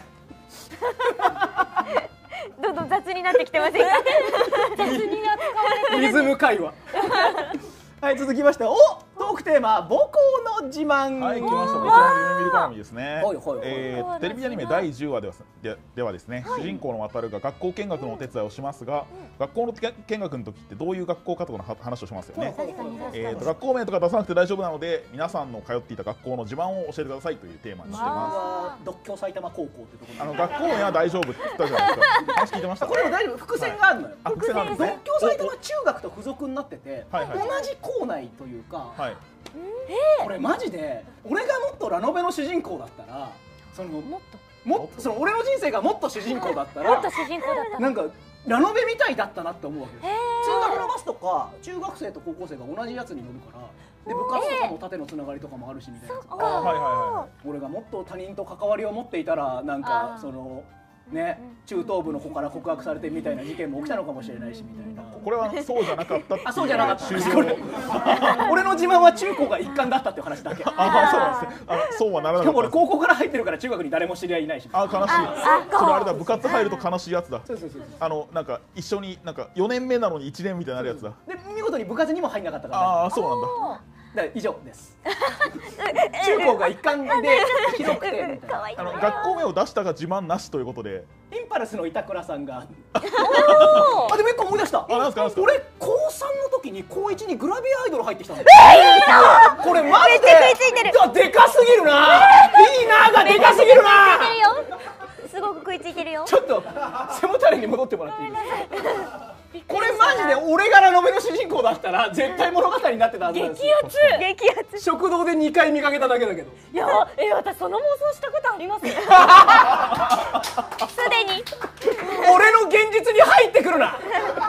どんどん雑になってきてませんか。 雑に扱われてる。 リズム会話。はい続きましておトークテーマ母校の自慢。 はい来ました。こちらの夢見る絡みですね。 はいはいはい。 えーテレビアニメだいじゅうわではでではですね、主人公の渡るが学校見学のお手伝いをしますが、学校の見学の時ってどういう学校かとかの話をしますよね。えーと学校名とか出さなくて大丈夫なので皆さんの通っていた学校の自慢を教えてくださいというテーマにしてます。独協埼玉高校ってところ。 あの学校名は大丈夫って言ったじゃないですか。話聞いてました。 これも大丈夫。伏線があるのよ。 伏線があるんですね。 独協埼玉中学と付属になってて同じ校内というか。はい、これマジで俺がもっとラノベの主人公だったらそのもっともっとその俺の人生がもっと主人公だったらもっと主人公だったらなんかラノベみたいだったなって思うわけです。通学のバスとか中学生と高校生が同じやつに乗るからで部活とかも縦のつながりとかもあるしみたいな。俺がもっと他人と関わりを持っていたらなんかそのね、中等部の子から告白されてみたいな事件も起きたのかもしれないしみたいな。 これはそうじゃなかったっていう。 あそうじゃなかった。俺の自慢は中高が一貫だったっていう話だけ。 ああそうなんですね。あそうはならなかった。 でも俺高校から入ってるから中学に誰も知り合いいないし。 あ悲しい。それあれだ部活入ると悲しいやつだ。 そうそうそう。 あのなんか一緒になんかよねんめなのにいちねんみたいになるやつだ。 で見事に部活にも入んなかったから。 ああそうなんだ。 以上です。中高が一貫でひどくてみたいな。 あの学校名を出したが自慢なしということで。 インパルスの板倉さんが。あでも一個思い出した。 あなんすかなんすか。 俺高三の時に高一にグラビアアイドル入ってきたの。これマジで。でかすぎるな。いいながでかすぎるな。 すごく食いついてるよ。 ちょっと背もたれに戻ってもらっていいですか。これマジで俺がラノベの主人公だったら絶対物語になってたはずなんですよ。 激アツ激アツ。 食堂でにかい見かけただけだけど。 いやえ私その妄想したことありますね。 すでに俺の現実に入ってくるな。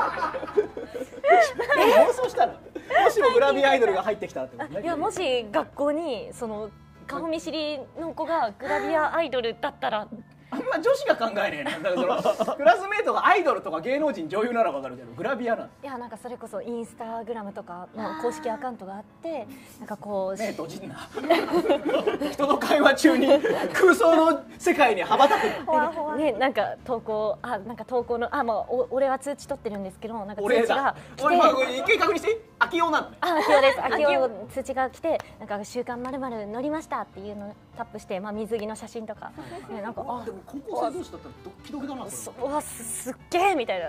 妄想したらもしもグラビアアイドルが入ってきたらってことね。 いやもし学校にその顔見知りの子がグラビアアイドルだったら。 あんま女子が考えねえな。だからそのクラスメートがアイドルとか芸能人女優ならわかるけどグラビアなん。 いやなんかそれこそインスタグラムとかの公式アカウントがあってなんかこう目閉じんな。人の会話中に空想の世界に羽ばたくねなんか投稿あなんか投稿のあもう俺は通知取ってるんですけどなんか通知が来て。 俺まあ一回確認して。秋代なのね。 あ秋代です。秋代通知が来てなんか週刊まるまる乗りましたっていうのをタップしてまあ水着の写真とかねなんかあでも高校生同士だったらドッキドキだな。 うわすすっげえみたいな。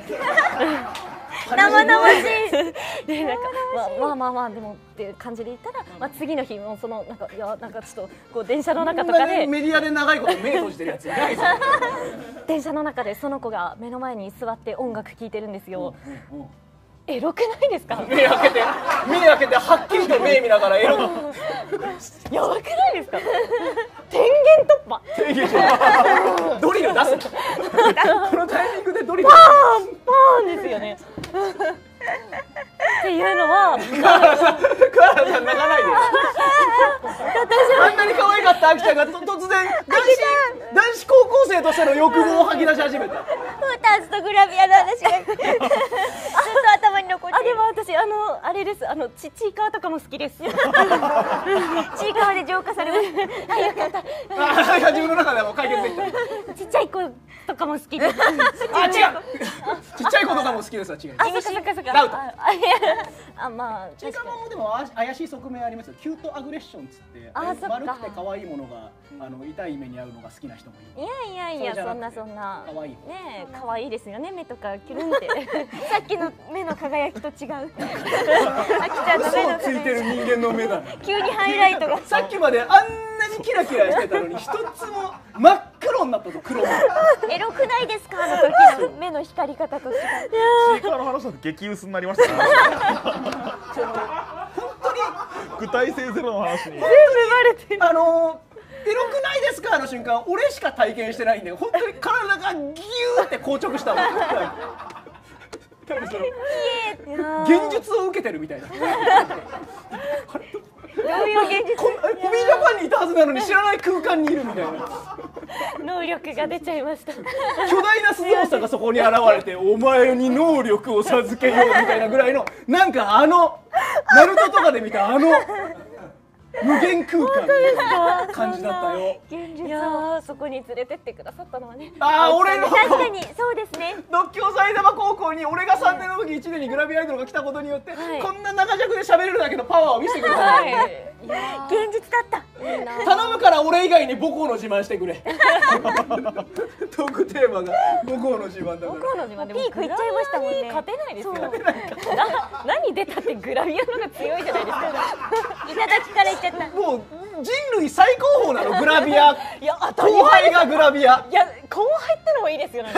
生々しい。 でなんかまあまあまあでもっていう感じで言ったらまあ次の日もそのなんかいやなんかちょっとこう電車の中とかでメディアで長いこと目閉じてるやついないぞ。 電車の中でその子が目の前に座って音楽聴いてるんですよ。エロくないですか？ 目開けて目開けてはっきりと目見ながらエロ。 やばくないですか？天元突破。 天元突破。ドリル出す。このタイミングでドリル。 パーンパーンですよね。っていうのは桑原さん桑原さん泣かないで。あんなに可愛かったあきちゃんがと突然男子男子高校生としての欲望を吐き出し始めた。 フーターズとグラビアの話がずっと頭に残ってる。 あでも私あのあれですあのちちいかわとかも好きです。 ちいかわで浄化されました。 あよかった。 あ自分の中でも解決できた。 ちっちゃい子とかも好きです。 あ違う。ちっちゃい子とかも好きですは違う。 あそっかそっかそっか。 ダウト。 あまあちいかわもでも怪しい側面ありますよ。キュートアグレッションっつって丸くて可愛いものがあの痛い目に遭うのが好きな人もいる。 いやいやいやそんなそんな可愛いね可愛いですよね目とかキュルンってさっきの目の輝きと違う。あきちゃんの目のついてる人間の目だ。 急にハイライトが。 さっきまであんなにキラキラしてたのに一つも真っ黒になったと黒も。 エロくないですかあの時の目の光り方と違う。 ちいかわの話だと激薄になりましたね。 本当に具体性ゼロの話に。 全部バレてる。 あのエロくないですかあの瞬間俺しか体験してないんで本当に体がギューって硬直したもん。多分その現実を受けてるみたいな。 どういう現実？ ホビージャパンにいたはずなのに知らない空間にいるみたいな。 能力が出ちゃいました。 巨大なスノーさんがそこに現れて、お前に能力を授けようみたいなぐらいの、なんかあのナルトとかで見たあの無限空間の感じだったよ。 いやー、そこに連れてってくださったのはね。 ああ、俺の確かにそうですね。 独協埼玉高校に俺がさんねんの時いちねんにグラビアアイドルが来たことによって、はい、こんな長尺で喋れるだけのパワーを見せてくれた、はい、 現実だった。 頼むから俺以外に母校の自慢してくれ。トークテーマが母校の自慢だから。 母校の自慢でもピークいっちゃいましたもんね。 勝てないですよ。何出たってグラビアのが強いじゃないですか。 いただきから言っちゃった。 もう人類最高峰なのグラビア。いや後輩がグラビア。 いや後輩ってのもいいですよね。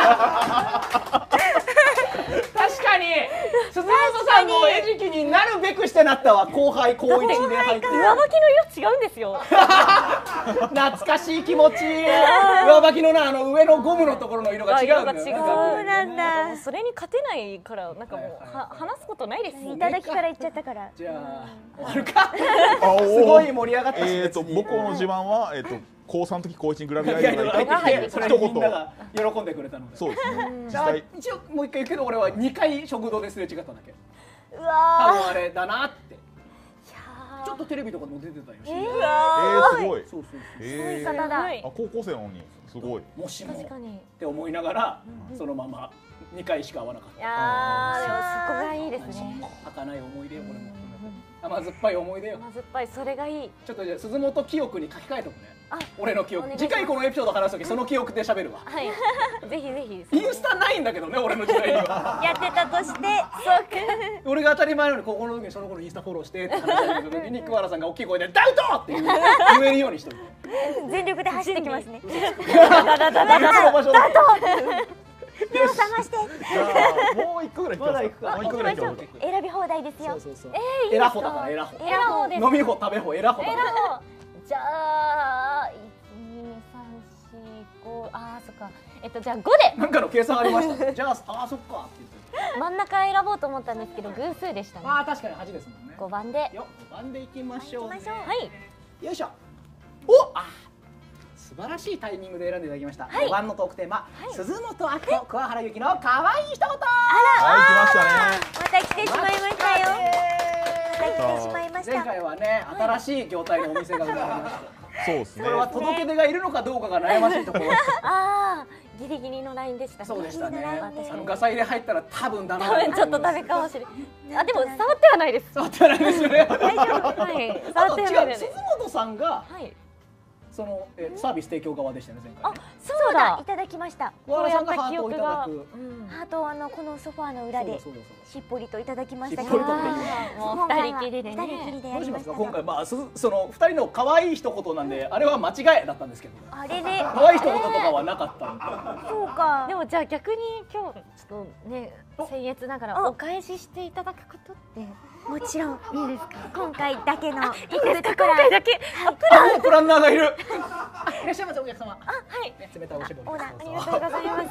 確かに鈴本さんも餌食になるべくしてなったわ。後輩高一で入って。 上履きの色違うんですよ。 懐かしい気持ち。上履きのなあの上のゴムのところの色が違うんだよ。 そうなんだ。 それに勝てないからなんかもうは話すことないですよね。 いただきから言っちゃったから。 じゃあ終わるか。すごい盛り上がったし。 えっと母校の自慢はえっと高三の時高一にグラビアアイドルが入ってきて、それみんなが喜んでくれたので。 そうですね。 じゃあ一応もう一回言うけど俺はにかい食堂ですれ違っただけ。 うわ多分あれだなって。ちょっとテレビとかでも出てたよ。 ええーすごい。 そうそうそう。 そういう方だ。 あ高校生なのにすごい。 もしもって思いながらそのままにかいしか会わなかった。 いやでもそこがいいですね。 儚い思い出よ俺も。甘酸っぱい思い出よ。 甘酸っぱいそれがいい。 ちょっとじゃあ鈴本記憶に書き換えとくね。俺の記憶。次回このエピソード話すときその記憶で喋るわ。 はい。ぜひぜひ。 インスタないんだけどね俺の時代には。 やってたとして。そうか。 俺が当たり前なのに高校の時にその頃インスタフォローしてって話した時に桑原さんが大きい声でダウトって言えるようにしてる。 全力で走ってきますね。 ダダダダダ目を覚まして。 もう一個ぐらいまだ行くか。 もう一個ぐらい行く。 選び放題ですよ。 ええ、エラホだからエラホ。 エラホです。 飲みほ食べほエラホだから。 じゃあ一二三四五あそっかえっとじゃあ五で。 なんかの計算ありました。じゃああそっかって言って。真ん中選ぼうと思ったんですけど偶数でしたね。 ああ確かに八ですもんね。 五番で。 よ五番でいきましょう。はい。 よいしょ。おあ。素晴らしいタイミングで選んでいただきました。ごばんのトークテーマ、鈴本明子、桑原由紀の可愛い一言。 あら、 はい来また来てしまいましたよ。また来てしまいました。 前回はね、新しい業態のお店が生まれました。 そうですね。 これは届け出がいるのかどうかが悩ましいところ。 ああ、ギリギリのラインでした。 そうでしたね。あのガサ入れ入ったら多分ダメ。 多分ちょっとダメかもしれない。あ、でも触ってはないです。 触ってはないですよね。 大丈夫。はい。触ってはないです。 鈴本さんが。はい。そのえサービス提供側でしたね前回。 あ、そうだ、いただきました。 桑原さんがハートをいただく。 ハートをあのこのソファーの裏でしっぽりといただきましたけど。 もう二人きりでね。 どうしますか今回まあその二人の可愛い一言なんであれは間違いだったんですけど。 あれで可愛い一言とかはなかったんで。 そうか。 でもじゃあ逆に今日ちょっとね僭越ながらお返ししていただくことって。 もちろんいいですか。今回だけのいいですか。今回だけ。 あ、プランプランナーがいる。いらっしゃいませお客様。 あ、はい。 冷たいおしぼり。 オーナーありがとうございます。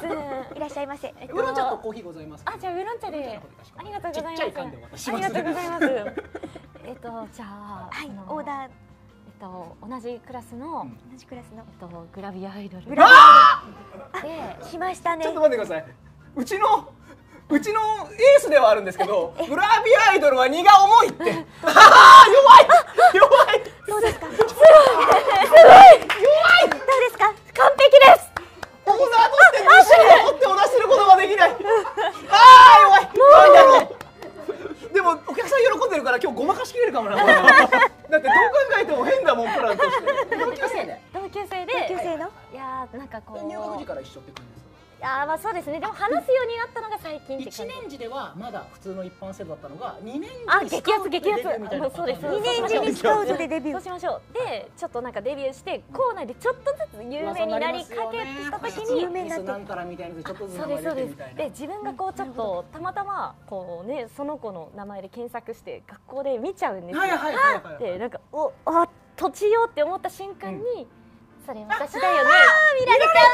いらっしゃいませ。 ウーロン茶とコーヒーございます。 あ、じゃあウーロン茶で。ありがとうございます。 ちっちゃい缶でお渡しします。 ありがとうございます。えっとじゃあはいオーダー。 えっと同じクラスの同じクラスのえっとグラビアアイドル。 グラビア。で来ましたね。 ちょっと待ってください。うちのうちのエースではあるんですけど、グラビアアイドルは荷が重いって。ああ弱い弱い。 どうですか。すごいすごい弱い。 どうですか。 完璧です。 オーナーとしてにしを持ってお出しすることができない。ああ弱い。なんだろう。でもお客さん喜んでるから今日ごまかしきれるかもな。だってどう考えても変だもんプランとして。同級生で。 同級生で。 同級生の。 いやなんかこう。 入学時から一緒って感じですか。 ああまあそうですね。でも話すようになったのが最近って感じ。 いちねん次ではまだ普通の一般生徒だったのがにねんあ激アツ激アツそうです。 にねん次にスカウトでデビュー。 そうしましょう。でちょっとなんかデビューして校内でちょっとずつ有名になりかけた時に有名になってなんからみたいなちょっとずつそうですそうです。で自分がこうちょっとたまたまこうねその子の名前で検索して学校で見ちゃうんですよ。 はいはいはいはい。 でなんかおあ土地よって思った瞬間にそれ私だよね。 見られちゃ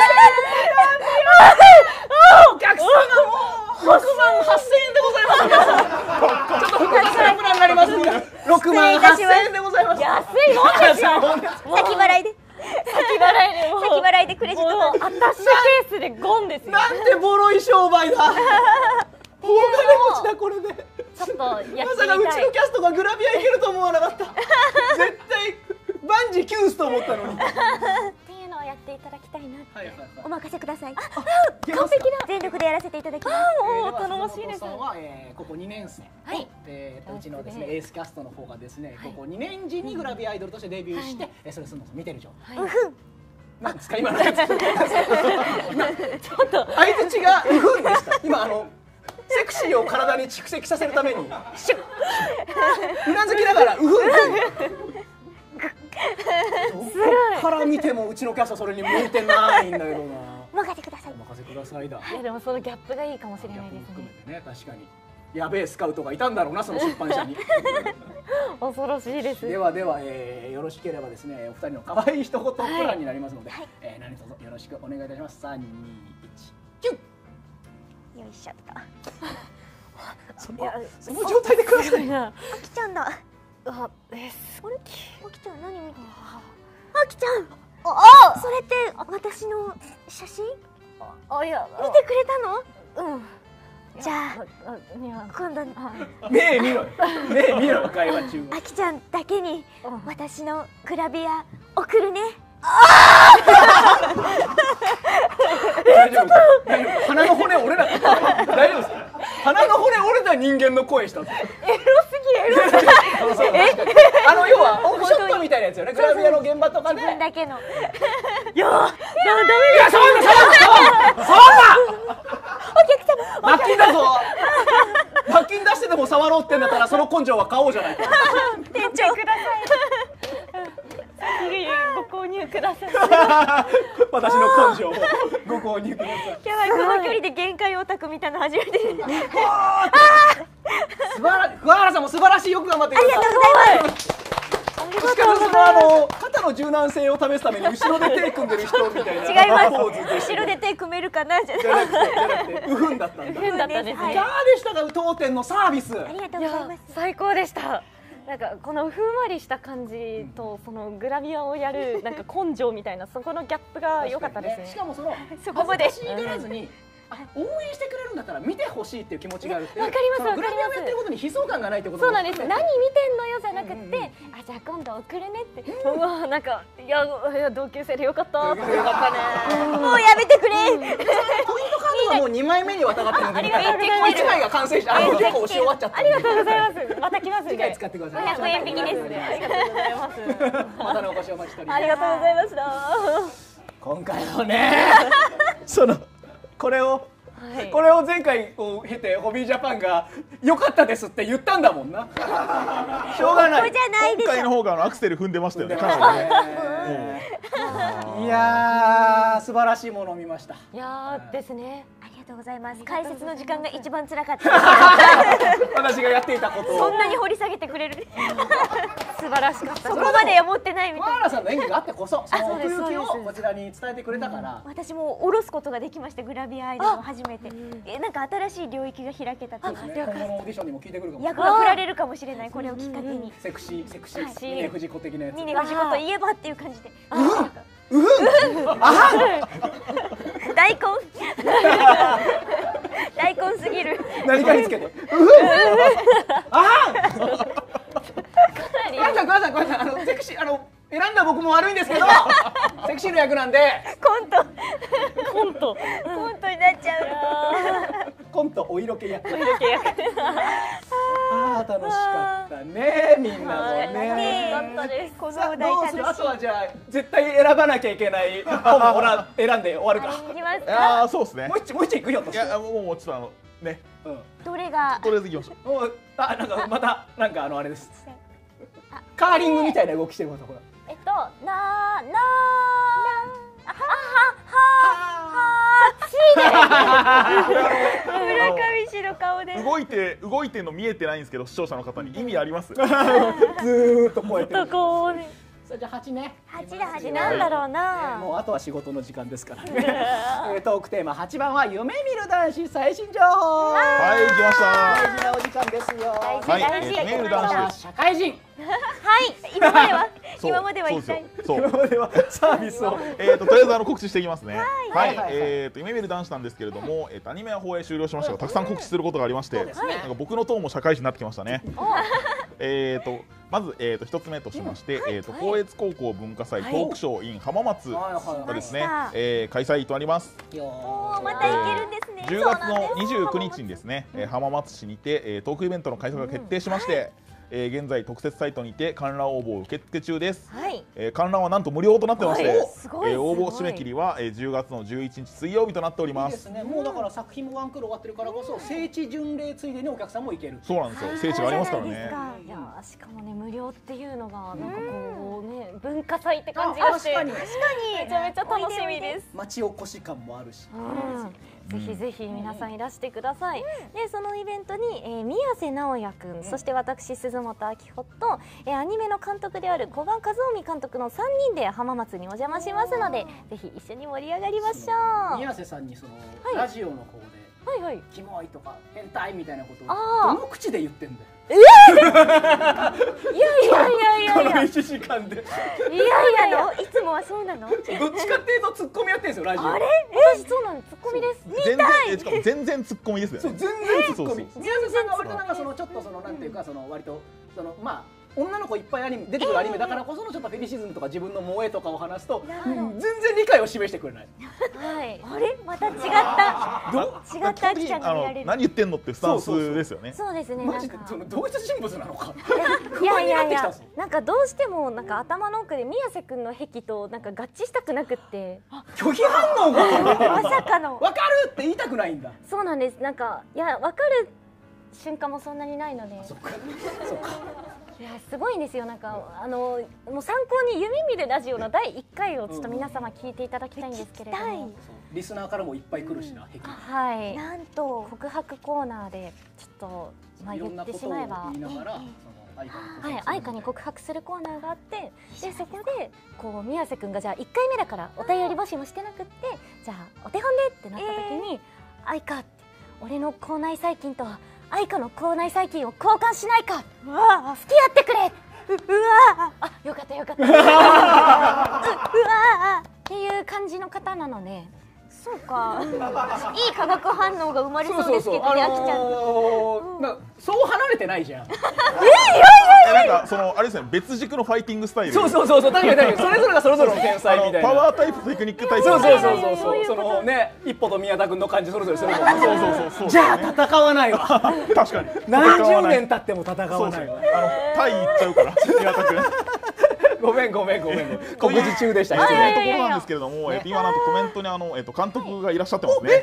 お客様もろくまんはっせんえんでございます。皆さんちょっと複雑なプランになります。ろくまんはっせんえんでございます。 安いもんですよ。 先払いで先払いでもう先払いでクレジットアタッシュケースでゴンですよ。 なんてボロい商売だ。大金持ちだこれで。 ちょっとやってみたい。 まさかうちのキャストがグラビアいけると思わなかった。絶対万事休すと思ったのに。 っていうのをやっていただきたいなって。 はいはいはい。 お任せください。 完完璧だ。 全力でやらせていただきます。 もう頼もしいです。 さんは、えー、ここにねん生、 はいえー、うちのですねエースキャストの方がですね、ここにねん時にグラビアアイドルとしてデビューして、えー、それするのを見てる状態。 うふん。 なんですか今のやつ。ちょっと相づちがうふんでした。今あのセクシーを体に蓄積させるためにシュッうなずきながらうふん。どこから見てもうちのキャストそれに向いてないんだけどな。 任せてください。 お任せくださいだ。 いやでもそのギャップがいいかもしれないです含めね。 てね、確かにやべえスカウトがいたんだろうな、その出版社に。 恐ろしいです。 ではでは、えー、よろしければですね、お二人の可愛い一言プランになりますので、はい、えー、何卒よろしくお願いいたします。さん、に、いち、キュッ。 よいしょっと。 そのその状態でください。 あきちゃんだ。 あ、えす。 あれ？あきちゃん何見てる？あきちゃん。あ、それって私の写真？ あ、いや、 見てくれたの？ うん。 じゃあ今度目見ろ。目見ろ会話中。 あきちゃんだけに私のグラビア送るね。 大丈夫？鼻の骨折れなかった？大丈夫ですか？鼻の骨折れた人間の声した。エロすぎエロすぎ。 あの要はオフショットみたいなやつよね。グラビアの現場とかで。 自分だけの。 いや、ダメだ。 いや、触んな、触んな、触んな。 お客様。 罰金だぞ。罰金出してでも触ろうってんだったらその根性は買おうじゃないか。 店長ください。ご購入ください。 私の根性をご購入ください。 やばい、この距離で限界オタク見たの初めて。 素晴らしい。桑原さんも素晴らしい、よく頑張ってください。 ありがとうございます。 もしかしてそのあの肩の柔軟性を試すために後ろで手組んでる人みたいな違います。 ポーズで後ろで手組めるかなじゃじゃなくてじゃなくてうふんだったんだ。 うふんだったんですね。 いかがでしたか、当店のサービス。 ありがとうございます。 最高でした。なんかこのふんわりした感じとそのグラビアをやるなんか根性みたいなそこのギャップが良かったですね。 しかもそのそこまで恥ずかしがらずに。応援してくれるんだったら見てほしいっていう気持ちがあるって。 わかります。 グラビアをやってることに悲壮感がないってこと。 そうなんです。何見てんのよじゃなくて、あ、じゃあ今度送るねって。うわ、なんかいや同級生でよかった。よかったね。 もうやめてくれ。 ポイントカードはもうにまいめに渡ってるんで、いちまいが完成して、あの結構押し終わっちゃった。 ありがとうございます。また来ますんで。 次回使ってください。 ひゃくえん引きです。 ありがとうございます。 またのお越しお待ちしております。 ありがとうございました。 今回のね、そのこれを。はい、これを前回を経てホビージャパンが良かったですって言ったんだもんな。しょうがない。 じゃないでしょ。 今回の方があのアクセル踏んでましたよね。 いやー素晴らしいものを見ました。 いやーですね。 ありがとうございます。解説の時間が一番辛かった。 私がやっていたことをそんなに掘り下げてくれる。 素晴らしかった。 そこまで思ってないみたい。 桑原さんの演技があってこそその奥行きをこちらに伝えてくれたから。 私も下ろすことができました。グラビアアイドルを初めて。え、なんか新しい領域が開けたというか。 今後のオーディションにも聞いてくるかも。 役が振られるかもしれない。これをきっかけに。 セクシーセクシー峰不二子的なやつ。 峰不二子といえばっていう感じで。 うふん。あ大根。大根すぎる。 何かにつけて。うふん。ああ。ごめんなさいごめんなさいごめんなさい、あのセクシーあの選んだ僕も悪いんですけどセクシーの役なんでコントコントコントになっちゃう。 コントお色気役。 お色気役。 ああ楽しかったね、みんなもね。 楽しかったです。 このさあお題楽しい。 どうする、あとはじゃあ絶対選ばなきゃいけない本をら選んで終わるか。 いきますか。 ああそうですね。 もう一もう一いくよとして。 いやもうもうちょっとあのね。 どれがとりあえず行きましょう。 もうあなんかまたなんかあのあれです。カーリングみたいな動きしてることほら。 えっとなーなーあははは村上氏の顔で動いて動いての見えてないんですけど視聴者の方に意味あります。 ずーっとこうやってる。 とこうね。 じゃあはちね。 はちだはちなんだろうな。 もうあとは仕事の時間ですからね。トークテーマはちばんは夢見る男子最新情報。 はい、来ました。 大事なお時間ですよ。 大事はい、 大事。 えーメール男子です。 社会人。 はい今まではそう今までは一体そう今まではサービスを。 えっととりあえずあの告知していきますね。ははいはいえっと夢見る男子なんですけれども、えっとアニメは放映終了しましたが、たくさん告知することがありまして、なんか僕の党も社会人になってきましたね。えっとまずえっと一つ目としまして、えっと光悦高校文化祭トークショー in 浜松がですね、えー開催となります。 おーまた行けるんですね。 じゅうがつのにじゅうくにちにですね、えー浜松市にて、えートークイベントの開催が決定しまして、えー現在特設サイトにて観覧応募を受付中です。 はい。 えー観覧はなんと無料となってまして、 はいえすごいー応募すごい締め切りは、えーじゅうがつのじゅういちにち水曜日となっておりいいま。 ですすね。もうだから作品もワンクール終わってるからこそ聖地巡礼ついでにお客さんも行ける。 そうなんですよ。聖地がありますからね。 いいじゃないいやーしかもね無料っていうのがなんかこうね文化祭って感じがして確かにめちゃめちゃ楽しみです。 町おこし感もあるし。 うんぜひぜひ皆さんいらしてください。でそのイベントに、えー、宮瀬直也くん、そして私鈴本明穂と、えー、アニメの監督である古賀和臣監督のさんにんで浜松にお邪魔しますので、ぜひ一緒に盛り上がりましょう。 宮瀬さんにその、 はいラジオの方ではいはい。 キモいとか変態みたいなことをあーどの口で言ってんだよ。 いやいやいやいやこいやのいちじかんで。 いやいやいや。 いつもはそうなの？ どっちかっていうとツッコミやってんですよラジオ。 あれ？私そうなのツッコミです。 全然えしかも全然ツッコミですよね。 そう全然ツッコミ。 そうそう宮瀬さんが割となんかそのちょっとそのなんていうかその割とそのまあ。女の子いっぱいアニメ出てくるアニメだからこそのちょっとフェティシズムとか自分の萌えとかを話すと、うん全然理解を示してくれない。 はい。 あれまた違ったど違ったあきちゃんが見られる。 あの何言ってんのってスタンスですよね。 そうですね。 マなんかジでその同一人物なのか。 いやいやいや不安になってきたぞ、 なんかどうしてもなんか頭の奥で宮瀬くんの癖となんか合致したくなくって、 拒否反応が。 まさかのわかるって言いたくないんだ。 そうなんです。なんかいやわかる瞬間もそんなにないので、 そっか。そっか。 いやすごいんですよ。なんかあのもう参考に夢見るラジオのだいいっかいをちょっと皆様聞いていただきたいんですけれど聞きたいも、 リスナーからもいっぱい来るしな。癖はい。 なんと告白コーナーでちょっとまあ言っていろんなことをしまえば言い。ながら、その愛花にはい、愛花に告白するコーナーがあって、でそこでこう宮瀬くんがじゃあいっかいめだからお便り募集もしてなくって、じゃあお手本でってなった時に、愛花って俺の口内細菌と愛花の口内細菌を交換しないか、 うわ付き合ってくれ。 うわあ、よかったよかったうわっていう感じの方なので、 そうかいい化学反応が生まれそうですけどねあきちゃんのーなそう離れてないじゃん。 えなんかそのあれですね、別軸のファイティングスタイル。 そうそうそうそう、確かに確かにそれぞれがそれぞれの天才みたいな。 パワータイプテクニックタイプ。 そうそうそうそうそそうう、そのね一歩と宮田君の感じそれぞれそれぞれ。 そうそうそうそう。 じゃあ戦わないわ。 確かに。 何十年経っても戦わないわ。 あのタイ行っちゃうから宮田君。 ごめんごめんごめん。告知中でした。 というとこ失礼。 ろなんですけれども、えっと今なんとコメントにあのえっと監督がいらっしゃってますね。 ずっ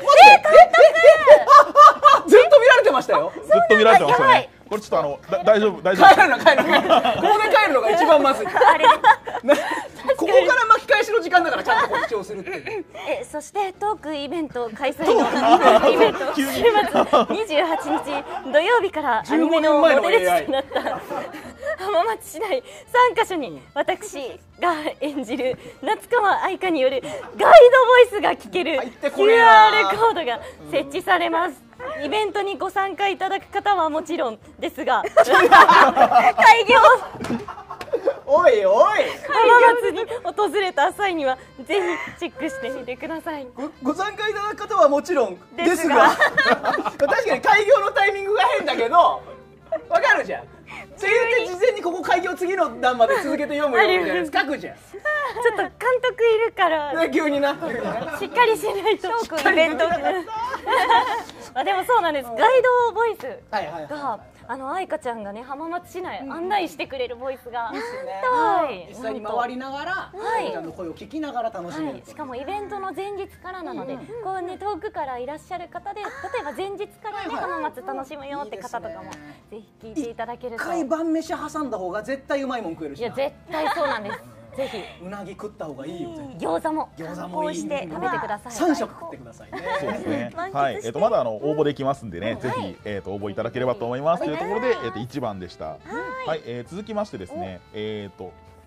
と見られてましたよ。 ずっと見られてましたね。これちょっとあのだ大丈夫大丈夫。 帰るの帰るの。ここで帰るのが一番まずい。なここから巻き返しの時間だからちゃんと告知をするっていう。 えそしてトークイベント開催のイベント週末にじゅうはちにち土曜日からアニメのモデル地となった浜松市内さんかしょに私が演じる夏川愛花によるガイドボイスが聞ける入ってこキュねえーなアール コードが設置されます。イベントにご参加いただく方はもちろんですが開業おいおい。 浜松に訪れた際にはぜひチェックしてみてください。 ごご参加いただく方はもちろんでですがすが確かに開業のタイミングが変だけどわかるじゃん。って言って事前にここ開業次の段まで続けて読むよみたいなやつ書くじゃん。 ちょっと監督いるからで急にな。 しっかりしないとトークイベントあでもそうなんです。ガイドボイスはいはいはがあの愛花ちゃんがね浜松市内案内してくれるボイスが、 い。ですね。 はい実際に回りながら、 はいちゃんと声を聞きながら楽しめるはい、しかもイベントの前日からなので、こうね遠くからいらっしゃる方で、例えば前日からね、 はいはい浜松楽しむよって方とかもいいですぜひ聞いていただけると。 一回晩飯挟んだ方が絶対うまいもん食えるしな。 いや絶対そうなんです。ぜひうなぎ食った方がいいよ絶対。 餃子も餃子もいい。 こうして食べてください。 三食食ってくださいね。 そうですね。 満喫してはい。えっとまだあの応募できますんでね、ぜひえっと応募いただければと思います。というところでえっと一番でした。はい。えー続きましてですね、えっと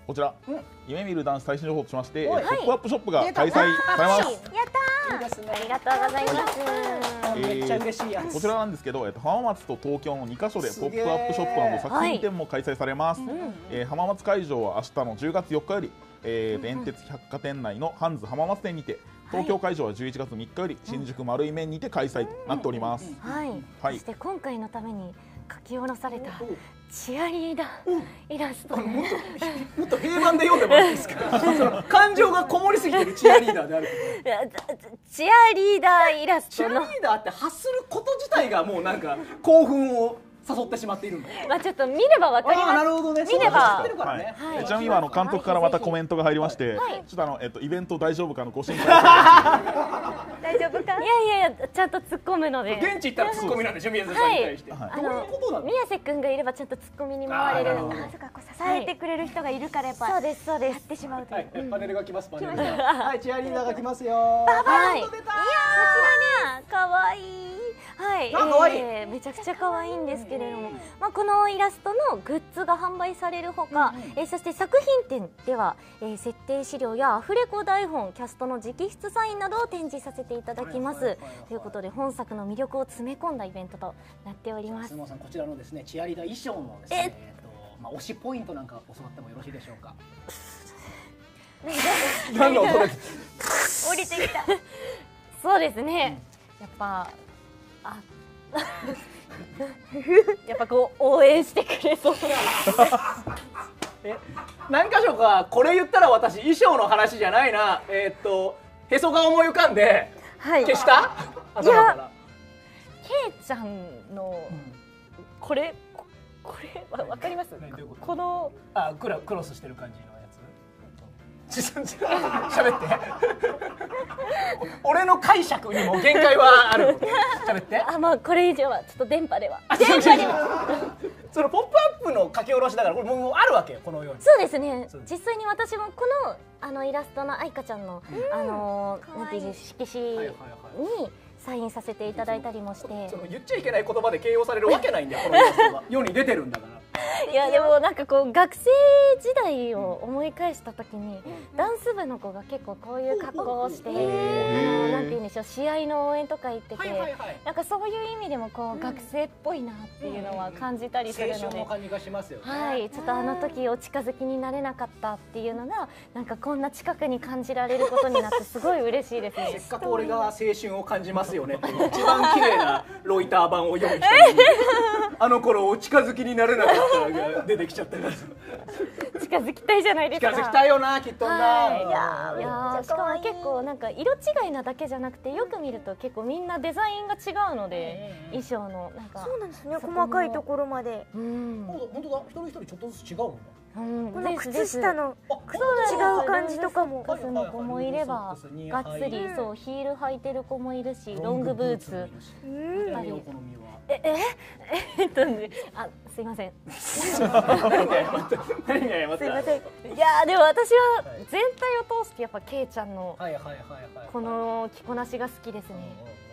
こちら、うん、夢見る男子最新情報としまして、ポはい、 ップアップショップが開催されます。 やったー。 いいですね。 ありがとうございます。 えー、めっちゃ嬉しいやつ。 こちらなんですけど、えっと浜松と東京のにカ所でポップアップショップ作品展も開催されます。はい、えー、浜松会場は明日のじゅうがつよっかより、えー、電鉄百貨店内のハンズ浜松店にて、東京会場はじゅういちがつみっかより新宿丸い面にて開催となっております。 はい。はい、そして今回のために書き下ろされたチアリーダーイラスト、 もっともっと平板で読んでもらっていいですか。その感情がこもりすぎてるチアリーダーである。 チアリーダーイラストのチアリーダーって発すること自体がもうなんか興奮を誘ってしまっているんで。 まあちょっと見ればわかります。 なるほどね。 見れば。 ちなみに今あの監督からまたコメントが入りまして、ちょっとあのえっとイベント大丈夫かのご心配。 大丈夫か。 いやいやいやちゃんと突っ込むので。 現地行ったら突っ込みなんでしょ宮瀬さんに対して。 あの宮瀬くんがいればちゃんと突っ込みに回れる。 あ、そうか、支えてくれる人がいるからやっぱ。 そうですそうです。 やってしまうという。 パネルが来ますパネル。はい、チアリーダーが来ますよ。 はい。いやーこちらね、可愛い。 はい、 可愛い。 めちゃくちゃ可愛いんですけれども、まあこのイラストのグッズが販売されるほか、えそして作品展では、え設定資料やアフレコ台本、キャストの直筆サインなどを展示させていただきますということで、本作の魅力を詰め込んだイベントとなっております。 須野さん、こちらのですねチアリーダー衣装のですね、えっとまあ推しポイントなんか教わってもよろしいでしょうか。何の音です？ 降りてきた。 そうですね。やっぱあやっぱこう応援してくれそうな。 え、何箇所かこれ言ったら私衣装の話じゃないな。えー、っとへそが思い浮かんで、はい、消した？ いや、ケイちゃんのこれここれわわかります？このあクラクロスしてる感じのやつ。喋って。俺の解釈にも限界はある。喋って。 あ、まあこれ以上はちょっと電波では。 電波では。そのポップアップの書き下ろしだからこれもうあるわけよこのように。 そうですね。実際に私もこのあのイラストの愛花ちゃんのあのなんていう色紙にサインさせていただいたりもして。 その言っちゃいけない言葉で形容されるわけないんだよこのイラストが世に出てるんだから。 いやでもなんかこう学生時代を思い返した時にダンス部の子が結構こういう格好をしてあのなんて言うんでしょう試合の応援とか行っててなんかそういう意味でもこう学生っぽいなっていうのは感じたりするので、 青春の感じがしますよね。 はいちょっとあの時お近づきになれなかったっていうのがなんかこんな近くに感じられることになってすごい嬉しいですね。 せっかく俺が青春を感じますよねっていう一番綺麗なロイター版を用意したのにあの頃お近づきになれなかったが出てきちゃったから近づきたいじゃないですか。 近づきたいよなきっとな。 はい、いやいやしかも結構なんか色違いなだけじゃなくてよく見ると結構みんなデザインが違うので衣装のなんかそうなんですね細かいところまで。 うん。本当だ一人一人ちょっとずつ違うもんね。 うん、この靴下の違う感じとかもカスの子もいればがっつりそうヒール履いてる子もいるしロングブーツありえええっとねあすいませんすいませんいやでも私は全体を通してやっぱケイちゃんのこの着こなしが好きですね。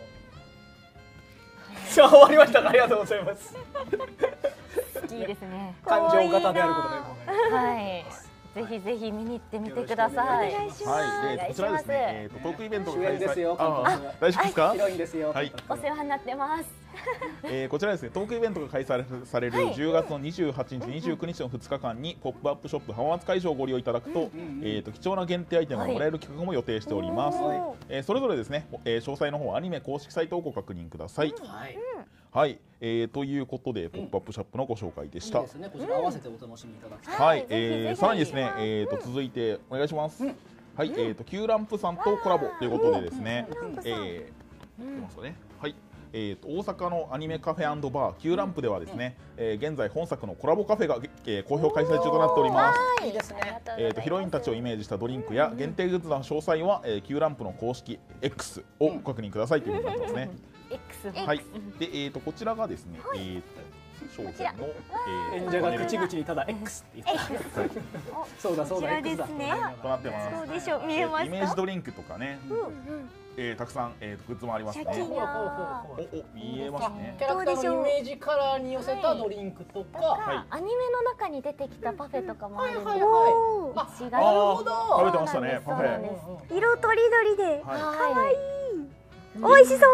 じゃあ終わりましたか。ありがとうございます。 好きですね。 感情型であることがよくわかります。 はい。ぜひぜひ見に行ってみてください。 はい、でこちらですね、えっとトークイベントが開催ですよ。 あ、大丈夫ですか？ 広いんですよ。はい。 お世話になってます。 えー、こちらですね、トークイベントが開催されるじゅうがつのにじゅうはちにち、にじゅうくにちのふつかかんにポップアップショップ浜松会場をご利用いただくと、えーと貴重な限定アイテムがもらえる企画も予定しております。えー、それぞれですね、えー、詳細の方はアニメ公式サイトをご確認ください。はい。はい、えー、ということでポップアップショップのご紹介でした。 いいですね、こちら合わせてお楽しみいただきたい。 はい、えー、さらにですね、えーと続いてお願いします。はい、えーと Q ランプさんとコラボということでですね、えー、出ますかね。はい。えー、と大阪のアニメカフェ&バー Q ランプではですね、うんえー、現在本作のコラボカフェが、えー、好評開催中となっております。 いいですね。 えー、とヒロインたちをイメージしたドリンクや限定グッズの詳細は、えー、Q ランプの公式 X をご確認くださいというふうになってますね。 X はい。で、えー、とこちらがですね、はい、えー商店の演者が口々にただ X って言ってた。そうだそうだ X だ。 となってます。 そうでしょう、見えますか。 イメージドリンクとかね、えー、たくさん、えー、グッズもありますね。おお見えますね。 キャラクターのイメージカラーに寄せたドリンクとか、 はい、アニメの中に出てきたパフェとかもあるんです。 はいはいはい。 違う。 なるほど。 食べてましたね、パフェ。 色とりどりで可愛い。美味しそう。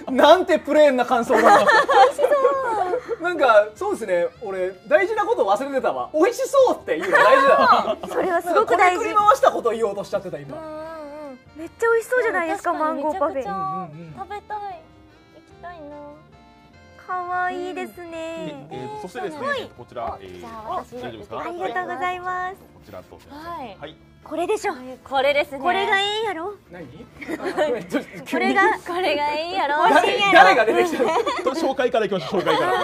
なんてプレーンな感想だ。美味しそう。なんかそうですね。俺大事なことを忘れてたわ。美味しそうっていうの大事だわ。 それはすごく大事。 振り回したことを言おうとしちゃってた今。 めっちゃ美味しそうじゃないですか、マンゴーパフェ。 食べたい。行きたいな。 可愛いですね。 えー、そしてですね、こちら、えー、大丈夫ですか？ ありがとうございます。 こちらと、 はい、 これでしょ。 これですね。 これがええんやろ。 何？ これがこれがええんやろ。 誰が出てきたの？ 紹介からいきましょう。紹介から。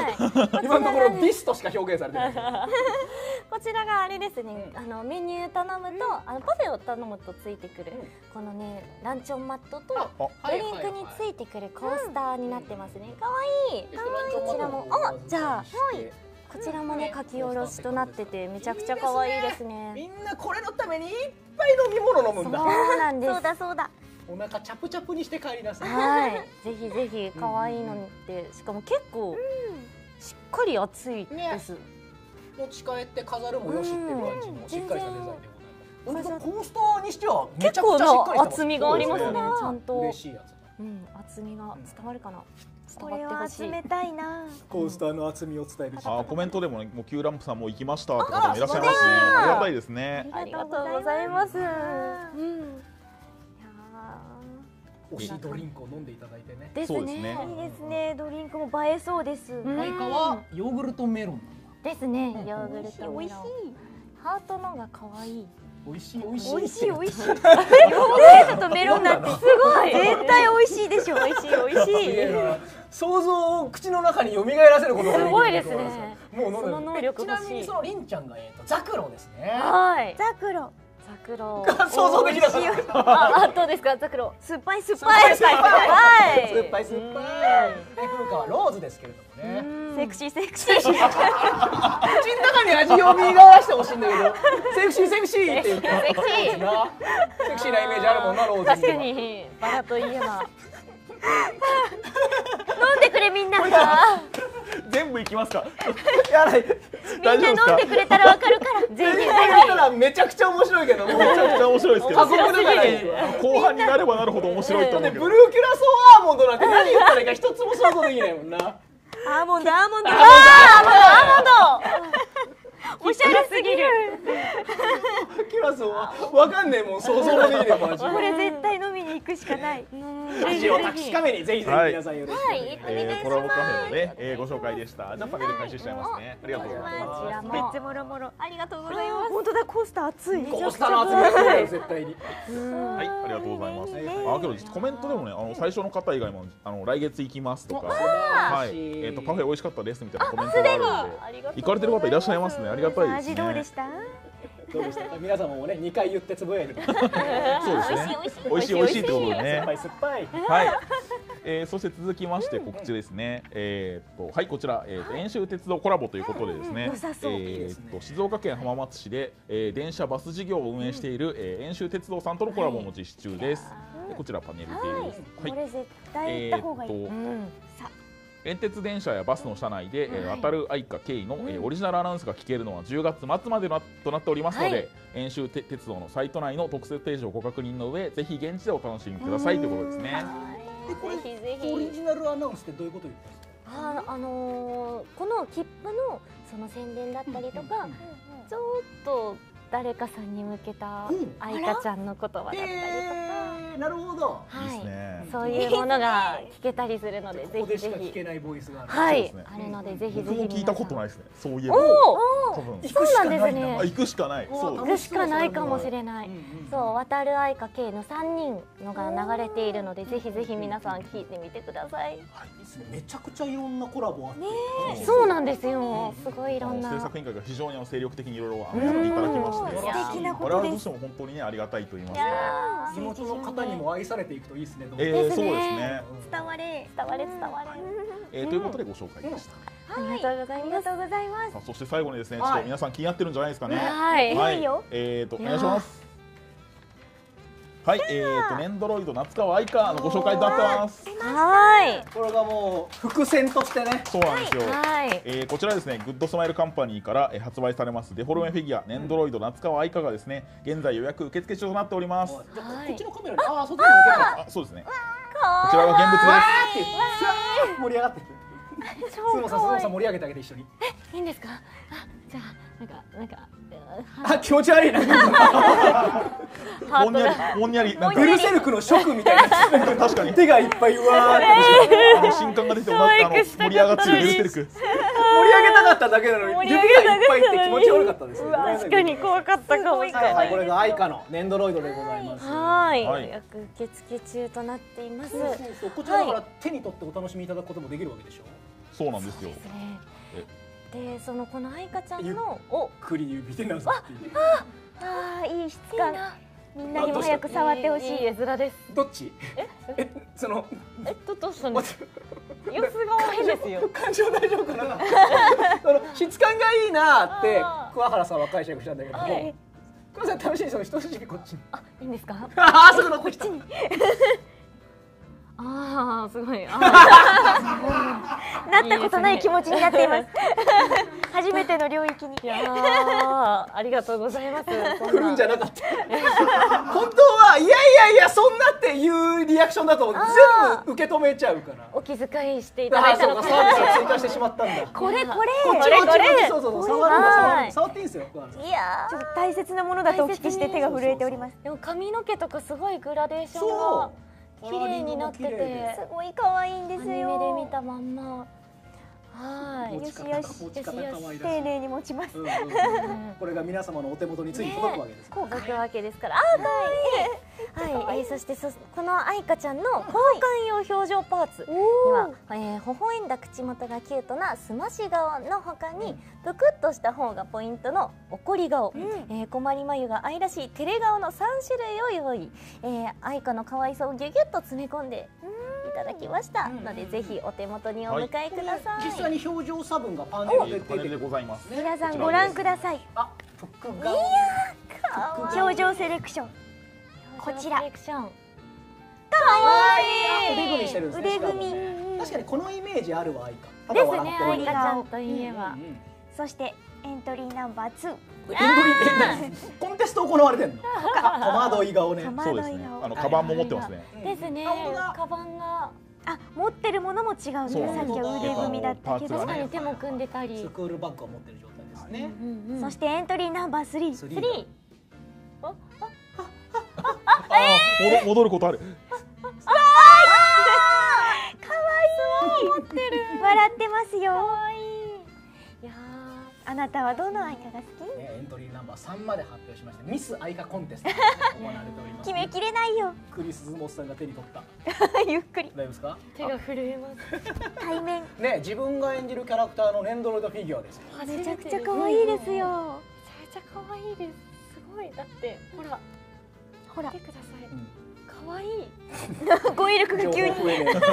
今のところディスとしか表現されてない。 こちらがあれですね。あのメニュー頼むと、あのパフェを頼むとついてくるこのねランチョンマットとドリンクについてくるコースターになってますね。可愛い。こちらも、あ、じゃあこちらもね書き下ろしとなっててめちゃくちゃ可愛いですね。 みんなこれのためにいっぱい飲み物飲むんだ。 そうなんです。 そうだそうだ。 お腹チャプチャプにして帰りなさい。 はい。ぜひぜひ可愛いのってしかも結構しっかり厚いです。 持ち帰って飾るもよしっていう感じのしっかりしたデザインでございます。本当コースターにしてはめちゃくちゃしっかりした厚みがありますね。ちゃんと嬉しいやつ。 うん、厚みが伝わるかな。 これは集めたいな。 コースターの厚みを伝える。 あ、コメントでもね、もうキューランプさんも行きましたって方もいらっしゃいますね。ありがたいですね。 ありがとうございます。うん。いやー、推しドリンクを飲んでいただいてね。 そうですね。 いいですね。ドリンクも映えそうです。 マイカはヨーグルトメロンなんだ。 ですね。ヨーグルトメロン。ハートのが可愛い。 美味しい美味しい美味しい美味しい。ヨーグルトとメロンなんてすごい。絶対美味しいでしょ。美味しい美味しい。 想像を口の中に蘇らせることができる。 すごいですね。 もうその能力欲しい。 ちなみにそのりんちゃんがえっとザクロですね。 はい。 ザクロ。 ザクロ。 想像できなかった。 あ、どうですかザクロ。 酸っぱい酸っぱい酸っぱい。 はい。酸っぱい酸っぱい。風花はローズですけれどもね。 セクシーセクシー。口の中に味を見がらしてほしいんだけど、セクシーセクシーって言ってセクシーなセクシーなイメージあるもんなローズに。 確かにバラといえば。 飲んでくれみんな。 全部いきますか。 やらい。 みんな飲んでくれたらわかるから。ぜひぜひ。めちゃくちゃ面白いけど、 めちゃくちゃ面白いですけど。後半になればなるほど面白いと思うけど。 ブルーキュラソーアーモンドなんて何言ったらいいか一つも想像できないもんな。 アーモンドアーモンドアーモンドアーモンド。 おしゃれすぎる。 キュラソーはわかんねえもん、想像もできねえもん。 これ絶対飲みに行くしかない。 味を確かめにぜひぜひ皆さんよろしくお願いします。 えー、コラボカフェのね、えー、ご紹介でした。じゃあパネル回収しちゃいますね。ありがとうございます。 めっちゃもろもろ。ありがとうございます。本当だ、コースター熱い。 コースターの厚みがすごい絶対に。 はい、ありがとうございます。あ、けどコメントでもね、あの最初の方以外もあの来月行きますとか、はい、えっとパフェ美味しかったですみたいなコメントがあるので、行かれてる方いらっしゃいますね。ありがたいですね。 味どうでした？ どうでしたか。皆様もねにかい言ってつぶやいてください。 そうですね。美味しい美味しいってことでね。 酸っぱい酸っぱい。 はい。えー、そして続きまして告知ですね。えー、っとはいこちら、えー、と遠州鉄道コラボということでですね。えー、っと静岡県浜松市で、えー、電車バス事業を運営している、えー、遠州鉄道さんとのコラボも実施中です。こちらパネルです。 はい。これ絶対行った方がいい。 遠鉄電車やバスの車内で、はい、えー、当たる愛花経緯の、うん、えー、オリジナルアナウンスが聞けるのはじゅうがつまつまでなとなっておりますので、はい、遠州鉄道のサイト内の特設ページをご確認の上ぜひ現地でお楽しみくださいということですね。 でこれぜひぜひオリジナルアナウンスってどういうこと言ってますか？ あ、あのー、この切符のその宣伝だったりとか、ちょっと誰かさんに向けた愛花ちゃんの言葉だったりとか、 えー、なるほど、 はい、 いいですね。 そういうものが聞けたりするので、ぜひぜひ。 ここでしか聞けないボイスがある。 はい、あるのでぜひぜひ。 僕も聞いたことないですね。そういえば。 おお、そうなんですね。 行くしかない。 そう、行くしかないかもしれない。そう、渡る愛花系のさんにんのが流れているので、ぜひぜひ皆さん聞いてみてください。 はい、ですね。めちゃくちゃいろんなコラボあって。 そうなんですよ。すごいいろんな。 制作委員会が非常に精力的にいろいろやっていただきまして、 素敵な我々としても本当にねありがたいと言いますか。 地元の方方にも愛されていくといいですね。 えー、そうですね。 伝われ伝われ伝われ。 えー、ということでご紹介でした。 ありがとうございます。ありがとうございます。 さあ、そして最後にですね、ちょっと皆さん気になってるんじゃないですかね。 はい。 はい。えっとお願いします。はい、えーとネンドロイド夏川愛花のご紹介となってます。 はい。 これがもう伏線としてね。 そうなんですよ。 はい。 えーこちらですね、グッドスマイルカンパニーから発売されますデフォルメフィギュアネンドロイド夏川愛花がですね、現在予約受付中となっております。 じゃあこっちのカメラに、ああ、そっちに向けた。 あ、そうですね。こちらが現物です。 盛り上がってる。スモさん、スモさん盛り上げてあげて一緒に。 え、いいんですか。あ、じゃあなんかなんか。 あ、気持ち悪いな。 もんにゃり、もんにゃり、 なんかベルセルクの職みたいな。 確かに手がいっぱいうわーってあの新刊が出てもあの盛り上がってるベルセルク。 盛り上げたかっただけなのに指がいっぱいって気持ち悪かったですね。 確かに怖かったかもしれない。 これが愛花のネンドロイドでございます。 はい。予約受付中となっています。 こちらだから手に取ってお楽しみいただくこともできるわけでしょ。 そうなんですよ。 で、そのこの愛花ちゃんのおクリ指でなさっていう。 ああ、いい質感。みんなにも早く触ってほしい。 絵面です。 どっち？え、え、そのえ、どどうしたんですか？様子が悪いですよ。 感情大丈夫かな？あの質感がいいなって桑原さんは解釈したんだけども、桑原さん試しにその人差し指こっちに。 あ、いいんですか？ ああ、そこのこっちに。 ああ、すごい。 なったことない気持ちになっています。初めての領域に。 いやありがとうございます。 来るんじゃなかった。本当はいやいやいやそんなっていうリアクションだと全部受け止めちゃうから。 お気遣いしていただいたのか。 サービスを追加してしまったんだ。 これこれこっちこっちそうそう触るんだ触っていいんですよ。 いやちょっと大切なものだとお聞きして手が震えております。 でも髪の毛とかすごいグラデーションが綺麗になってて、 すごい可愛いんですよ。 アニメで見たまんま。はい。 よしよしよし丁寧に持ちます。 これが皆様のお手元について届くわけです。 届くわけですから。あー、はい。はい。そしてこの愛花ちゃんの交換用表情パーツには、え微笑んだ口元がキュートなすまし顔のほかに、ぷくっとした方がポイントの怒り顔、困り眉が愛らしい照れ顔のさん種類を用意。愛花の可愛さをギュギュッと詰め込んでいただきましたので、ぜひお手元にお迎えください。 実際に表情差分がパネルでパネルでございます。 皆さんご覧ください。 あ、服が表情セレクション。こちら。 セレクション。 かわいい。 腕組みしてるんですね。 腕組み。 確かにこのイメージあるわ愛花。 ですね、愛花ちゃんといえば。 そしてエントリーナンバーツー。 エントリーコンテスト行われてんの。戸惑い顔ね。 そうですね。あのカバンも持ってますね。 ですね。カバンが。 あ、持ってるものも違うんだ。さっきは腕組みだったけど、 確かに手も組んでたり。 スクールバッグを持ってる状態ですね。 そしてエントリーナンバースリー。 スリー。 あ、戻ることある。 可愛い。持ってる。笑ってますよ。 可愛い。いやあなたはどの愛花が好き？ エントリーナンバーさんまで発表しましてミス愛花コンテストが行われております。 決めきれないよ。 クリスズモスさんが手に取った。 ゆっくり。 大丈夫ですか？ 手が震えます。 対面。 ね、自分が演じるキャラクターのネンドロイドフィギュアですよ。 めちゃくちゃ可愛いですよ。 めちゃめちゃ可愛いです。すごい。だってほらほら見てください。可愛い。 語彙力が急に。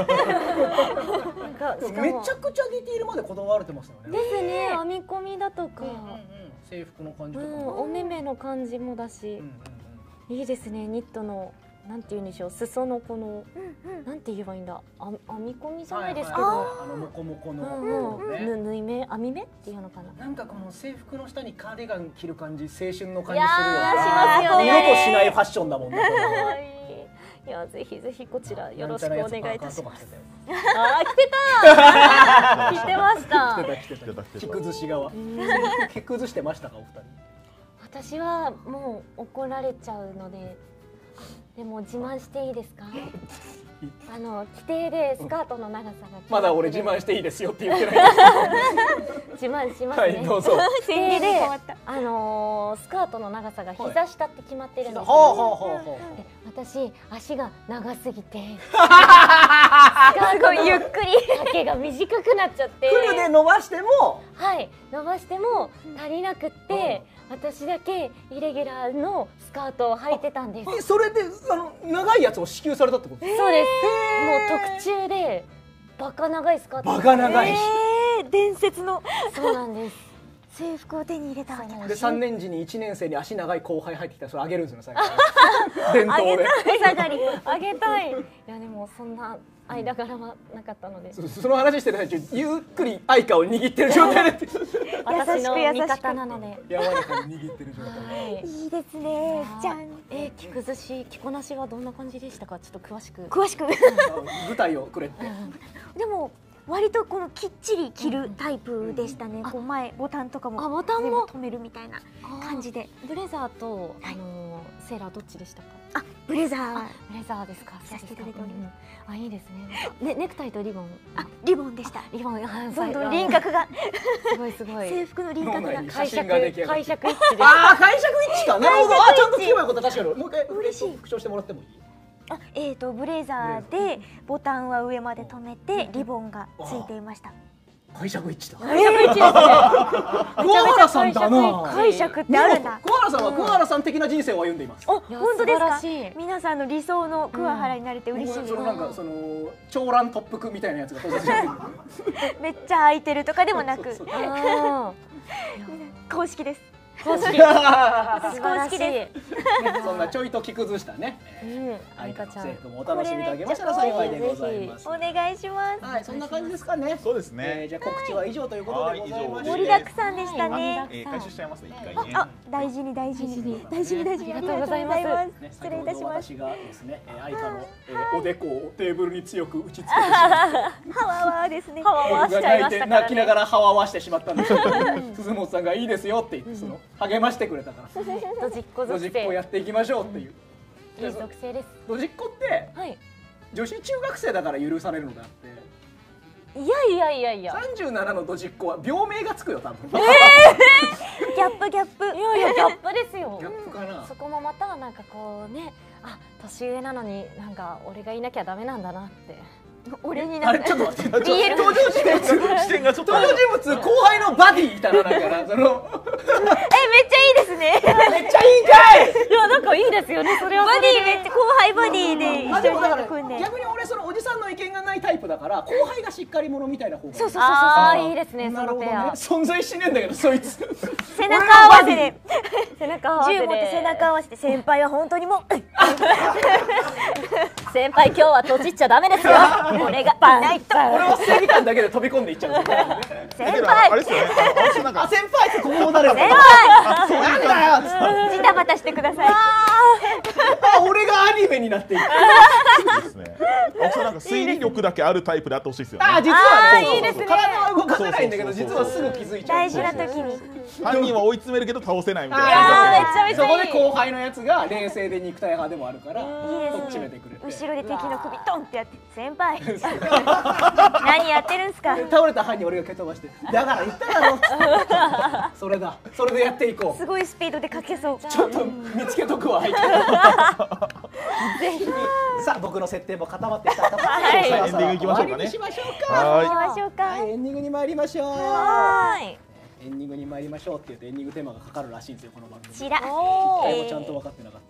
めちゃくちゃディティールまでこだわれてますよね。 ですね。編み込みだとか、 制服の感じとか、 お目目の感じもだし、いいですね。ニットのなんて言うんでしょう、裾のこのなんて言えばいいんだ、編み込みじゃないですけど、 あのモコモコの縫い目、編み目っていうのかな。 なんかこの制服の下にカーディガン着る感じ、青春の感じするような。 しますよね。 二度としないファッションだもんね。 いや、ぜひぜひこちらよろしくお願いいたします。ああ、着てた。着てました。 着てた着てた。着崩し側。着崩してましたかお二人？ 私はもう怒られちゃうので、でも自慢していいですか？あの規定でスカートの長さがまだ俺自慢していいですよって言ってない。 自慢しますね。 はい、どうぞ。 規定であのスカートの長さが膝下って決まってるんです。 ほうほうほうほう。 私足が長すぎて、 すごいゆっくり丈が短くなっちゃって。 フルで伸ばしても、 はい、伸ばしても足りなくって、 私だけイレギュラーのスカートを履いてたんです。 え、それであの長いやつを支給されたってこと？ そうです。もう特注でバカ長いスカート。 バカ長い。 えー、伝説のそうなんです。 制服を手に入れたわけだ。 でさんねん時にいちねん生に足長い後輩入ってきたらそれあげるんですよ最後。伝統で。 お下がり。 あげたい。いやでもそんな間柄はなかったので。 そ, その話してる最中ゆっくり愛花を握ってる状態で。 私の味方なので。 柔らかに握ってる状態。 はい、いいですね。じゃん。 えー、着崩し着こなしはどんな感じでしたか。ちょっと詳しく。 詳しく。 舞台をくれって。 でも。割とこのきっちり着るタイプでしたね。こう前ボタンとかもあボタンも止めるみたいな感じで。 ブレザーとあのセーラーどっちでしたか。 あブレザー。 ブレザーですか。 させていただいております。 あいいですね。ねネクタイとリボン。 あリボンでした。 リボンどんどん輪郭がすごいすごい。 制服の輪郭が解釈解釈一致です。 ああ解釈一致か。なるほど。あちゃんと聞けばよかった。確かに。もう一回嬉しい復唱してもらってもいい？ あえーとブレザーでボタンは上まで留めてリボンがついていました。 解釈一致だ。 解釈一致ですね。 桑原さんだな。 解釈ってあるんだ。 桑原さんは桑原さん的な人生を歩んでいます。 お本当ですか。皆さんの理想の桑原になれて嬉しいです。 そのなんかその長蘭特服みたいなやつがめっちゃ空いてるとかでもなく公式です。 公式。 私公式です。 そんなちょいと着崩したね。 愛花ちゃん。 制服もお楽しみいただけましたら幸いでございます。 お願いします。 はい、そんな感じですかね。 そうですね。 じゃあ告知は以上ということでございました。 盛りだくさんでしたね。 回収しちゃいますね一回ね。 あ大事に大事に大事に大事にありがとうございます。 失礼いたします。 私がですね愛花のおでこをテーブルに強く打ちつけてはわわですね。 はわわしちゃいましたからね。 泣きながらはわわしてしまったんですけど、鈴本さんがいいですよって言ってその励ましてくれたから。 ドジっ子属性。 ドジっ子やっていきましょうっていう。 いい属性です。 ドジっ子って女子中学生だから許されるのであって。 いやいやいやいや。 さんじゅうななのドジっ子は病名がつくよ多分。 ギャップギャップ。 いやいやギャップですよ。 ギャップかな。 そこもまたなんかこうね、あ年上なのになんか俺がいなきゃダメなんだなって。 俺になる。 ちょっと待って。登ビーエル場人物視点がちょっと。 登場人物後輩のバディいたらなんかなその。 えめっちゃいいですね。 めっちゃいいかい。 いやなんかいいですよね。それはバディめっちゃ後輩バディで一緒になってくんで。 逆に俺そのおじさんの意見がないタイプだから後輩がしっかり者みたいな方がいい。 そうそうそうそう。 ああいいですね。 なるほどね。存在しねえんだけどそいつ。 背中合わせで。 背中合わせで。 銃持って背中合わせて先輩は本当にもう。 先輩今日はとちっちゃダメですよ。俺がいないと。 俺は正義感だけで飛び込んでいっちゃう。 先輩。 あれですよね。 あ先輩ってここなる。 先輩。 なんだよ。 ジタバタしてください。 あ俺がアニメになっていく。 いいですね。青木さんなんか推理力だけあるタイプであってほしいですよね。 あ実はね。 いいですね。 体は動かせないんだけど実はすぐ気づいちゃう。 大事な時に。 犯人は追い詰めるけど倒せないみたいな。 めっちゃめちゃいい。 そこで後輩のやつが冷静で肉体派でもあるからとっちめてくれて。 後ろで敵の首トンってやって先輩何やってるんすか。 倒れた犯人俺が蹴飛ばしてだから言っただろ。それだそれでやっていこう。 すごいスピードでかけそう。 ちょっと見つけとくわ。ぜひさあ僕の設定も固まってきたところでエンディングいきましょうかね。 終わりにしましょうか。 はい行きましょうか。 はいエンディングに参りましょう。 はい。 エンディングに参りましょうって言ってエンディングテーマがかかるらしいんですよこの番組。 ちら。 えー、ちゃんと分かってなかった。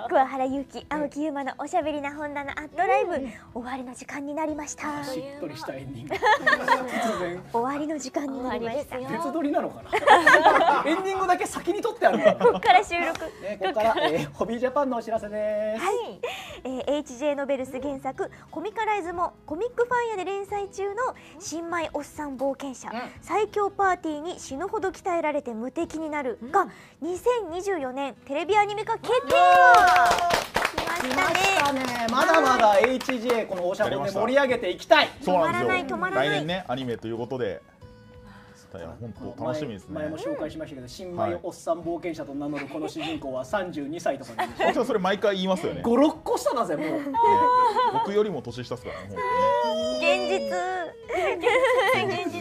桑原ゆき、青木優馬のおしゃべりな本棚アットライブ、終わりの時間になりました。 しっとりしたエンディング。突然。 終わりの時間になりました。 別撮りなのかな。エンディングだけ先に撮ってあるのかな。 ここから収録。 ね、ここから、えー、ホビージャパンのお知らせです。 はい。えー、エイチジェー ノベルス原作コミカライズもコミックファイヤで連載中の新米おっさん冒険者、うん、最強パーティーに死ぬほど鍛えられて無敵になるが、うん、にせんにじゅうよねんテレビアニメ化決定。 来ましたね。まだまだ エイチジェー このおしゃべりで盛り上げていきたい。 そうなんですよ。 止まらない。 来年ねアニメということで。本当楽しみですね。 前も紹介しましたけど、新米おっさん冒険者と名乗るこの主人公はさんじゅうにさいとかで。 私はそれ毎回言いますよね。 ご、ろっこ下だぜもう。 僕よりも年下ですからね。 現実。現実。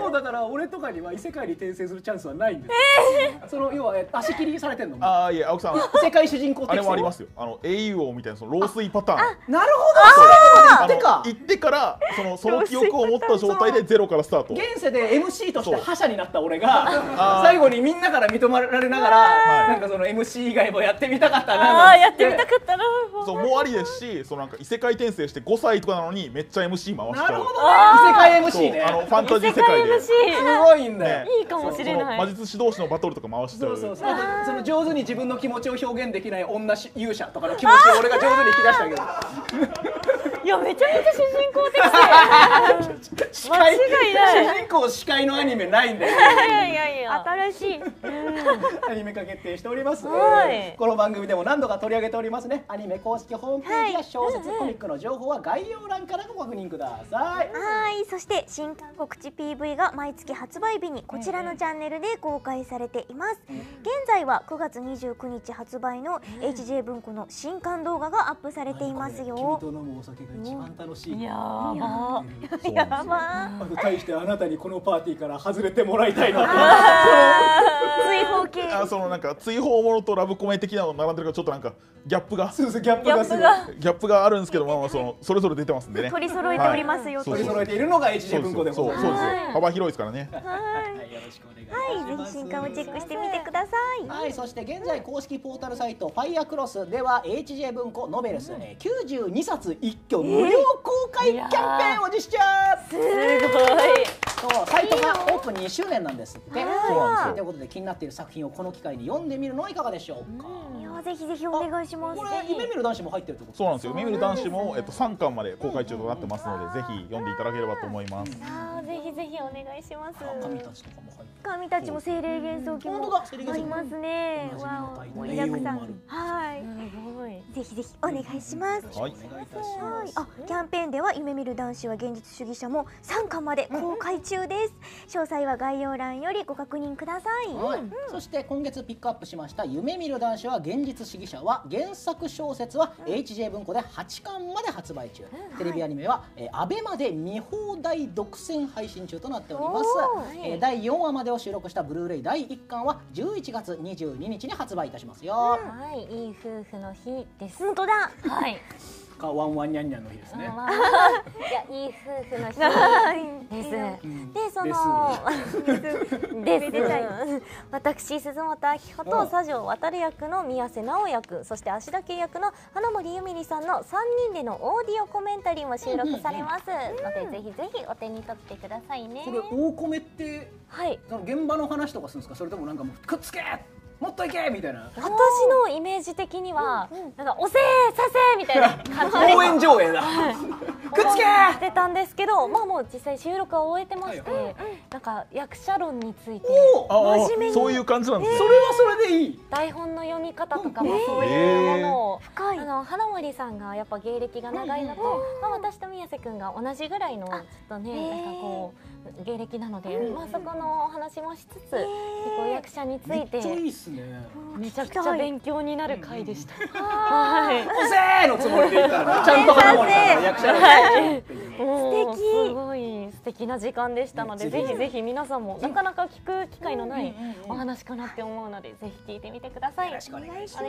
もうだから俺とかには異世界に転生するチャンスはないんです。その要は足切りされてんの。 ああいや青木さん、 異世界主人公あれもありますよ。あの英雄王みたいなその老衰パターン。 なるほど。そういうことで言ってか。 行ってからそのその記憶を持った状態でゼロからスタート。 現世で エムシー として覇者になった俺が最後にみんなから認められながらなんかその エムシー 以外もやってみたかったな。 ああやってみたかったな。 そうもうありですし、そのなんか異世界転生してごさいとかなのにめっちゃ エムシー 回しちゃう。 なるほどね。異世界 エムシー ね。 あのファンタジー世界で。 すごいんだよ。 いいかもしれない。 魔術師同士のバトルとか回しちゃう。 そうそうそう。その上手に自分の気持ちを表現できない女勇者とかの気持ちを俺が上手に引き出してあげる。 いやめちゃめちゃ主人公的で間違いない。 主人公司会のアニメないんだよ。 いやいやいや新しいアニメ化決定しております。 はい、 この番組でも何度か取り上げておりますね。アニメ公式ホームページや小説、はい、コミックの情報は概要欄からご確認ください。 はい、そして新刊告知 ピーブイ が毎月発売日にこちらのチャンネルで公開されています。現在はくがつにじゅうくにち発売の エイチジェー 文庫の新刊動画がアップされていますよ。 君と飲むお酒が一番楽しい。 やばやば。 あと対してあなたにこのパーティーから外れてもらいたいなと。 追放系。 あ、そのなんか追放ものとラブコメ的なの並んでるからちょっとなんかギャップがそうそうギャップがするギャップがあるんですけど、まあそのそれぞれ出てますんでね。 取り揃えておりますよ。 取り揃えているのが エイチジェー 文庫でございます。 そうですよ。幅広いですからね。 はい、よろしくお願いします。 はい、ぜひ新刊をチェックしてみてください。 はい、そして現在公式ポータルサイトファイアクロスでは エイチジェー 文庫ノベルスきゅうじゅうにさつ一挙無料公開キャンペーンを実施中。 すごい。 そうサイトがオープンにしゅうねんなんですって。 そうなんですよ。 ということで気になっている作品をこの機会に読んでみるのはいかがでしょうか。 いやぜひぜひお願いします。 これ夢見る男子も入ってるってこと。 そうなんですよ。夢見る男子もえっとさんかんまで公開中となってますので、ぜひ読んでいただければと思います。 あーぜひぜひお願いします。 神たちとかも入ってる。 神たちも精霊幻想記もありますね。わあ、盛りだくさん。はい。 すごい。 ぜひぜひお願いします。 はい。 はい。あ、キャンペーンでは夢見る男子は現実主義者もさんかんまで公開中です。詳細は概要欄よりご確認ください。 はい。そして今月ピックアップしました夢見る男子は現実主義者は原作小説は エイチジェー 文庫ではちかんまで発売中。テレビアニメはアベマで見放題独占配信中となっております。えだいよんわまでを収録したブルーレイだいいっかんはじゅういちがつにじゅうににちに発売いたしますよ。 はい、いい夫婦の日です。 本当だ。 はい。 かワンワンニャンニャンの日ですね。 いやいい夫婦の日です。でそのです。私鈴本明穂と佐城渡役の宮瀬直役、そして芦田家役の花森ゆみりさんのさんにんでのオーディオコメンタリーも収録されますので、ぜひぜひお手に取ってくださいね。 これ大コメってはいその現場の話とかするんですか、それともなんかもうくっつけもっといけみたいな。 私のイメージ的にはなんか押せーさせーみたいな感じで応援上映だ。くっつけしてたんですけど、まあもう実際収録は終えてまして、なんか役者論について真面目にそういう感じなんですね。 それはそれでいい。 台本の読み方とかもそういうものを、あの花森さんがやっぱ芸歴が長いのと、まあ私と宮瀬君が同じぐらいのちょっとねなんかこう芸歴なので、まあそこのお話もしつつ結構役者についてめちゃくちゃ勉強になる回でした。はい。 おせーのつもりでいたらちゃんと花森さんが役者で素敵。すごい素敵な時間でしたので、ぜひぜひ皆さんもなかなか聞く機会のないお話かなって思うので、ぜひ聞いてみてください。よろしくお願いします。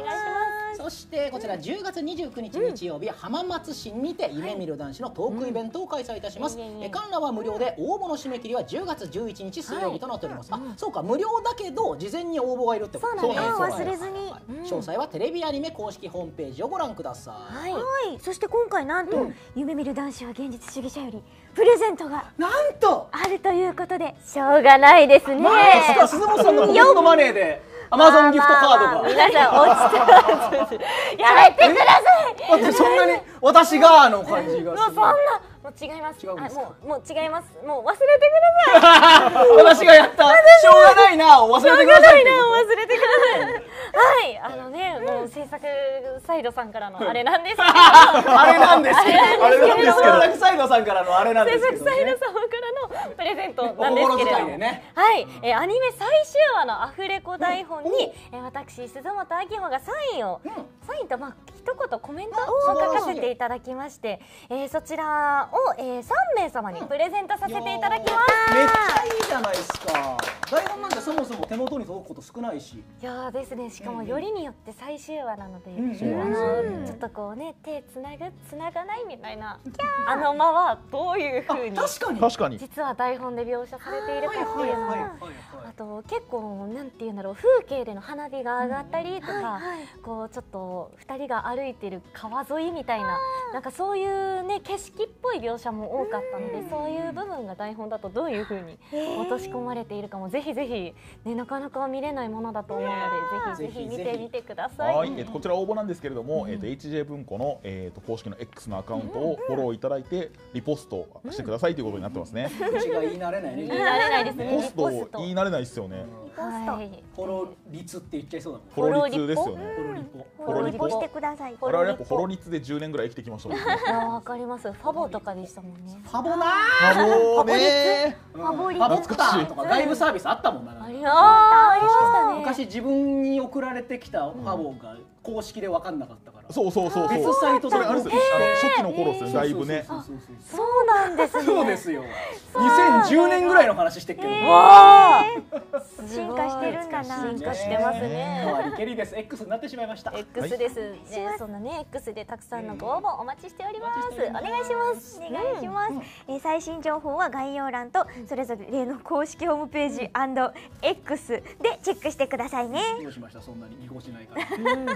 そしてこちらじゅうがつにじゅうくにち日曜日、浜松市にて夢見る男子のトークイベントを開催いたします。観覧は無料で応募の締め切りはじゅうがつじゅういちにち水曜日となっております。あ、そうか、無料だけど事前に応募がいるってこと。 そうなんです。忘れずに。 詳細はテレビアニメ公式ホームページをご覧ください。 はい。そして今回なんと夢見る男子は現実主義者よりプレゼントがなんとあるということで、しょうがないですね。 鈴本さんのほとんどマネーでアマゾンギフトカードが。 皆さん落ちてやめてください。 だってそんなに私がの感じがもうそんなもう違います。 違うんですか。 もうもう違います。もう忘れてください。 私がやったしょうがないなを忘れてください。 しょうがないなを忘れてください。 はいあのねもう制作サイドさんからのあれなんですけどあれなんですけどあれなんですけど制作サイドさんからのあれなんですけど制作サイド様からのプレゼントなんですけれども、 ね、 はい、えー、アニメ最終話のアフレコ台本に、うんえー、私鈴本明穂がサインを、うん、サインとまあ一言コメントを書かせていただきまして、えー、そちらを、えー、さんめいさまにプレゼントさせていただきます。 めっちゃいいじゃないですか。台本なんてそもそも手元に届くこと少ないし。 いやーですね、しかもよりによって最終話なので、 うん、 あのちょっとこうね手つなぐつながないみたいなあの間はどういう風に確かに確かに実は台本で描写されているかっていうのを、あと結構なんていうんだろう、風景での花火が上がったりとか、こうちょっとふたりが歩いてる川沿いみたいな、なんかそういうね景色っぽい描写も多かったので、そういう部分が台本だとどういう風に落とし込まれているかもぜひぜひねなかなか見れないものだと思うので、ぜひぜひ見てみてください。 はい、えっとこちら応募なんですけれども、えっと エイチジェー 文庫のえっと公式の X のアカウントをフォローいただいてリポストしてくださいということになってますね。 口が言い慣れないね。 言い慣れないですね。 リポスト言い慣れないですよね。 はい。 フォロー率って言っちゃいそうだもん。 フォロー率ですよね。 フォローリポ。 フォローリポしてください。 我々やっぱフォロー率でじゅうねんぐらい生きてきましたもんね。 わかります。ファボとかでしたもんね。 ファボなファボね。 ファボリファボッターとかライブサービスあったもんな。 ありましたね。 昔自分に送られてきたファボが公式で分かんなかったから。 そうそうそうそう。 別サイトであれですよ。初期の頃ですよ。だいぶね。 そうなんですね。 そうですよ。にせんじゅうねんぐらいの話してっけど。 進化してるんだな。 進化してますね。 変わりけりです。X になってしまいました。 X ですね。そんなね X でたくさんのご応募お待ちしております。お願いします。 お願いします。え最新情報は概要欄とそれぞれ例の公式ホームページ &X でチェックしてくださいね。 どうしました？そんなに違法しないから。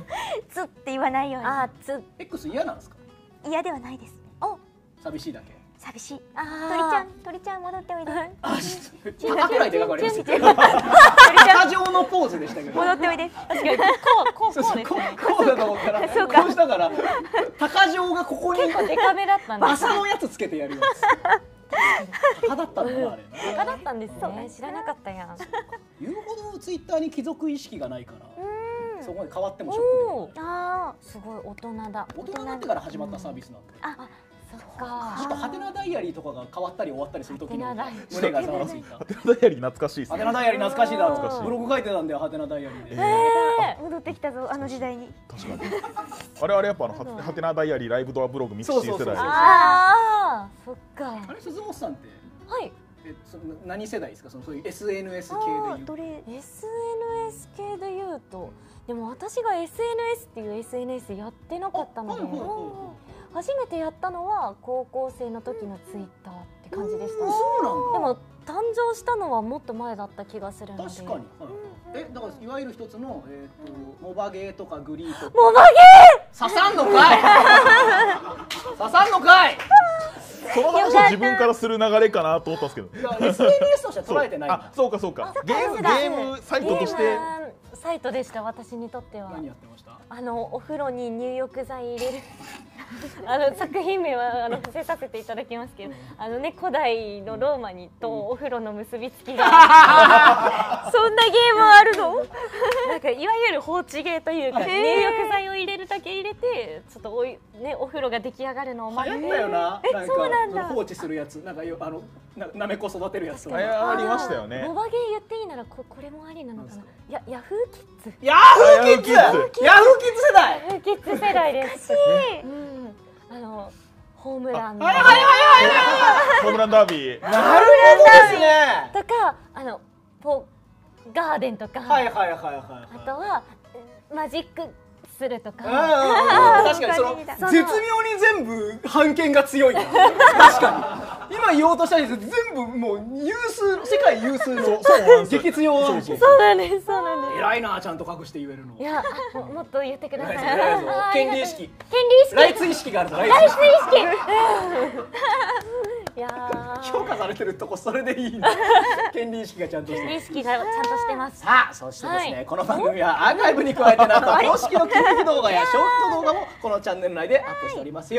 つって言わないように。 あつ。 X 嫌なんですか？ 嫌ではないです。 お、 寂しいだけ。 寂しい。鳥ちゃん、鳥ちゃん戻っておいで。 あ、高くらいでかくあります。鷹状のポーズでしたけど。 戻っておいで。 確かにこうこうこうです。 こうだと思ったら、こうしたから鷹状がここに結構デカめだったんです。 朝のやつつけてやるやつ。鷹だったんだなあれ。 鷹だったんですね。知らなかったやん。 言うほどツイッターに貴族意識がないから。そこまで変わってもショックで。 ああ、すごい大人だ。 大人になってから始まったサービスなんで。 あ、そっか。 ちょっとハテナダイアリーとかが変わったり終わったりする時の胸がざわついた。 ハテナダイアリー懐かしいですね。 ハテナダイアリー懐かしいだろ。ブログ書いてたんだよハテナダイアリーで。 戻ってきたぞあの時代に。 確かに。我々やっぱあのハテナダイアリーライブドアブログミキシー世代。 ああ、そっか。 あれ鈴本さんって。 はい。 え、その何世代ですか？そのそういう エスエヌエス 系でいう。 どれエスエヌエス 系で言うと、でも私が エスエヌエス っていう エスエヌエス やってなかったので、初めてやったのは高校生の時のツイッターって感じでした。 そうなんだ。 でも誕生したのはもっと前だった気がするので。 確かに。え、だからいわゆる一つのえっとモバゲーとかグリーとか。 モバゲー。刺さんのかい。刺さんのかい。 その話を自分からする流れかなと思ったんですけど。 エスエヌエス として捉えてない。 あ、そうかそうか。ゲームゲームサイトとして。 サイトでした私にとっては。 何やってました？ あのお風呂に入浴剤入れるあの作品名はあの伏せさせていただきますけど、あのね古代のローマにとお風呂の結びつきがそんなゲームあるの？ なんかいわゆる放置ゲーというか、入浴剤を入れるだけ入れてちょっとおいねお風呂が出来上がるのを待って。 流行ったよな。 え、そうなんだ。 放置するやつ、なんかあのなめこ育てるやつ。 ありましたよね。 モバゲー言っていいならここれもありなのかな。やヤフーキッズ。 ヤフーキッズ。ヤフーキッズ世代。 ヤフーキッズ世代です。うん。あのホームラン。 はいはいはいはい。 ホームランダービー。 なるほどですね。 とかあのポガーデンとか。 はいはいはいはい。 あとはマジックするとか。 確かにその絶妙に全部判権が強い。確かに。今言おうとしたんですけど全部もう有数世界有数の激強アンチ。 そうなんですそうなんです。 偉いなちゃんと隠して言えるの。 いやもっと言ってください。 権利意識。 権利意識。 ライツ意識があるぞ。ライツ意識。いや評価されてるとこそれでいいんだ。権利意識がちゃんとしてる。 意識がちゃんとしてます。 さあそしてですねこの番組はアーカイブに加えてなんと公式の記録動画やショート動画もこのチャンネル内でアップしておりますよ。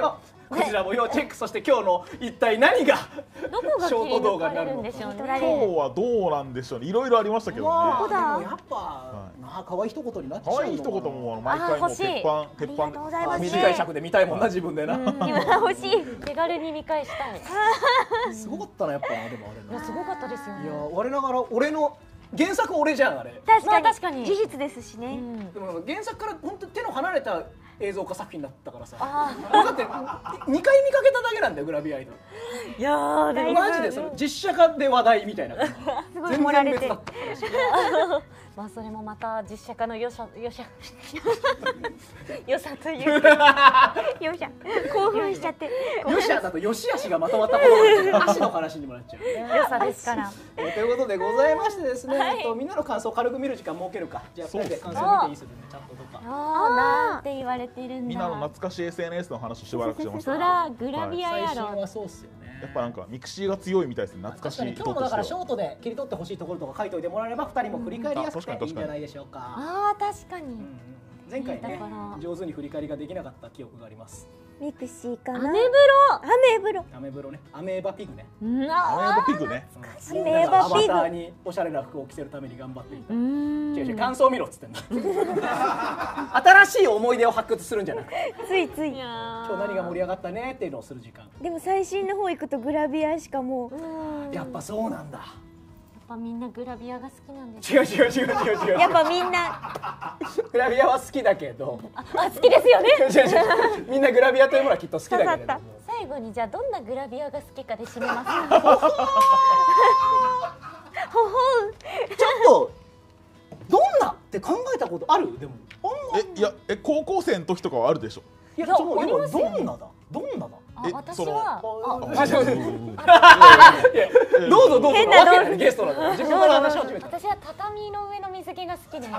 こちらも要チェック。そして今日の一体何がどこがショート動画に切り抜かれるなるのか。 んでしょうね。 今日はどうなんでしょうね。いろいろありましたけどね。 まあでだもやっぱなあ可愛い一言になっちゃうの可愛い一言もあの毎回もうあ欲しい鉄板鉄ありがとうござい板。 ます短い尺で見たいもんな自分でな。 今欲しい。 手軽に見返したい。 すごかったなやっぱなでもあれな。 いやすごかったですよいやね。 我ながら俺の原作俺じゃんあれ。 確かにまあ確かに事実ですしね。 うん。 でも原作から本当手の離れた映像化作品だったからさ。 あ俺だってにかい見かけただけなんだよグラビアアイドル。 ーいやーでもマジでその実写化で話題みたいな。 すごい全盛られて然別だった話。 まあそれもまた実写化の良さ良さ良さというよっしゃ興奮しちゃって。 よしあだとよしあしがまとまったことで足の話にもなっちゃう。 良さですから。 えーということでございましてですね、 はいえっとみんなの感想を軽く見る時間設けるか。じゃあふたりで感想見ていいするね、チャットとか。 ああなんて言われてるんだ。 みんなの懐かしい エスエヌエス の話をしばらくしてました。 そらグラビア最やろ。 新はそうっすよね。 やっぱなんかミクシーが強いみたいですね。懐かしい確かに今日もだからショ人としては。 ートで切り取ってほしいところとか書いといてもらえればふたりも振り返りやすくてうんいいんじゃないでしょうか。 ああ確かに。 うんうん前回ねだから上手に振り返りができなかった記憶があります。 ミクシーかな。 アメブアメブロ。 アメブロね、アメーバピグね。 ロ。うんアメーあバピグね。 うんアメーバピグアバターにおしゃれな服を着せるために頑張っていた。 ーうん違う違う感想を見ろっつってんだ。新しい思い出を発掘するんじゃなくて、 ついつい。 いやー今日何が盛り上がったねっていうのをする時間。 でも最新の方行くとグラビアしかもう。 うんやっぱそうなんだ。 やっぱみんなグラビアが好きなんです。 違う違う違う違う違う。 やっぱみんなグラビアは好きだけど、 あ好きですよね。 違う違う違うみんなグラビアというものはきっと好きだけれども刺さっ。 最後にじゃあどんなグラビアが好きかで締めますか。 ほほう。 ちょっとどんなって考えたことある？でもあんまえいやえ高校生の時とかはあるでしょ。 いやいやその要はありますよどんなだどんなだ。 えあ私そのはああ違う違う違ううんいやどうぞどうぞ変なわけないゲストだから自分から話し始めた。 私は畳の上の水着が好きで。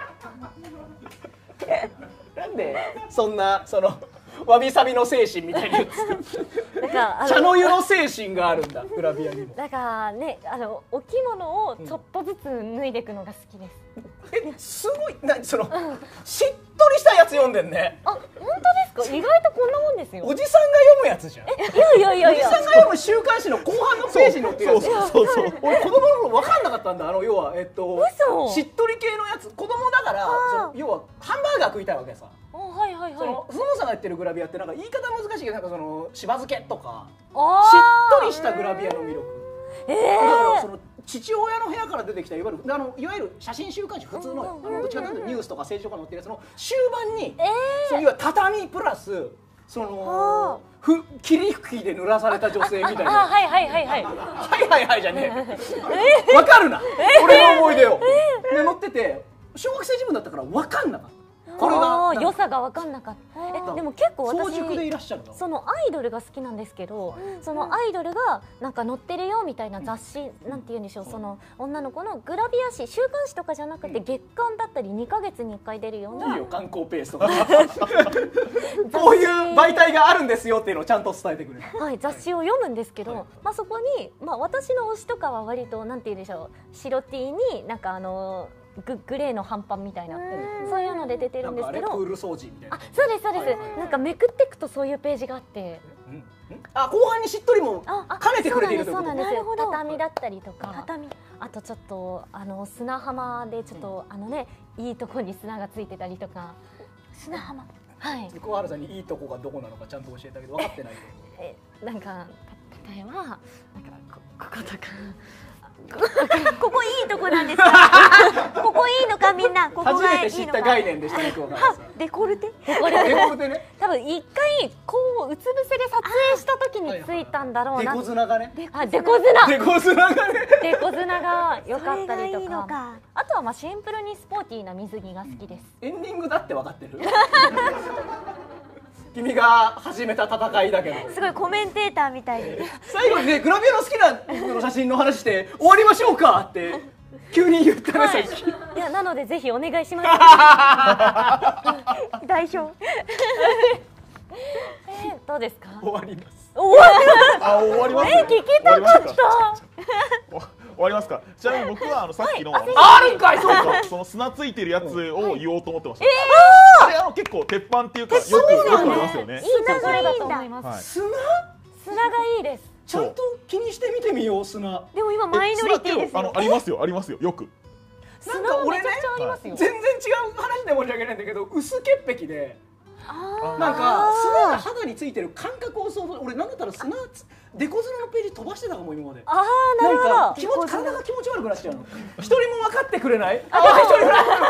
なんでそんなそのわびさびの精神みたいに言ってなんかあ茶のの湯の精神があるんだグラビアにも。 だからねあのお着物をちょっとずつ脱いでいくのが好きです。 えすごいなそのしっとりしたやつ読んでんね。 あ本当ですか。意外とこんなもんですよ。 おじさんが読むやつじゃん。 いやいやいやいや。 おじさんが読む週刊誌の後半のページに載ってるやつ。 そうそうそう。 俺子供の頃分かんなかったんだ。あの要はえっと嘘しっとり系のやつ子供だからその要はハンバーガー食いたいわけさ。 あはいはいはい。 そのそもさんがやってるグラビアってなんか言い方難しいけどなんかそのしば漬けとかあしーっとりしたグラビアの魅力。 えだからえその父親の部屋から出てきたいわゆるあのいわゆる写真週刊誌普通のうんうんうんうんあのどっちかというとニュースとか政治とか載ってるやつの終盤にえそういう畳プラスそのふ霧吹きで濡らされた女性みたいあな。 はいはいはいはい。 はいはいはいじゃねえ。わかるな。俺の思い出を。で乗ってて小学生自分だったからわかんなかった。これあがー良さが分かんなかった。えでも結構私早熟でいらっしゃるの。 そのアイドルが好きなんですけど、そのアイドルがなんか載ってるよみたいな雑誌、なんて言うんでしょう、その女の子のグラビア誌、週刊誌とかじゃなくて月刊だったりにかげつにいっかい出るような。 いいよ観光ペースとか。こういう媒体があるんですよっていうのをちゃんと伝えてくれる。 はい、雑誌を読むんですけど、 はいまあそこに、まあ、私の推しとかは割となんて言うんでしょう、白 T になんかあのググレーの半パンみたいなそういうので出てるんですけど、 なんかあれプール掃除みたいなあ。そうですそうです、 はいはいはいなんかめくっていくとそういうページがあって、 うんうんあ後半にしっとりもああ兼ねてくれているということ。 そうなんですそうなんですよ。 なるほど畳だったりとか、 畳。 あとちょっとあの砂浜でちょっと、あのねいいとこに砂がついてたりとか、 砂浜。 はい、 小原さんにいいとこがどこなのかちゃんと教えてあげて分かってないよ。 えなんか例えばなんかここことか。 ここいいとこなんですか。ここいいのかみんな。ここ初がめて知ったいいのか。 概念でしたね小原さん。 デコルテ。 これデコルテね。 多分一回こううつ伏せで撮影した時についたんだろうな。 デコ綱がね。 あデコ綱。 デコ綱がね。 デコ綱が良かったりとそれがいいのか。 か。 あとはまあシンプルにスポーティーな水着が好きです。 エンディングだって分かってる。君が始めた戦いだけど。 すごいコメンテーターみたいで。 最後にねグラビアの好きなの写真の話して終わりましょうかって急に言ったねさっき。 いやなのでぜひお願いします。 代表。 えーどうですか。 終わります。 終わりあ終わります。 え聞きたかった。 終わりますか。ちなみに僕はあのさっきの、 あるんかいそうか。 その砂ついてるやつを言おうと思ってました。 れあの結構鉄板っていうかよくよくありますよね。 いい流れだと思います。 砂？ 砂がいいです。 ちゃんと気にしてみてみよう砂。 でも今マイノリティですよ。 あのありますよありますよよく。 なんか俺ね全然違う話で申し訳ないんだけど薄潔癖で。なんか砂が肌についてる感覚を想像、俺なんだったら砂デコ砂のページ飛ばしてたかも今まで。 ああ、なるほど。 気持ち体が気持ち悪くなっちゃうの。一人も分かってくれない？あ、一人ぐらい。いらっし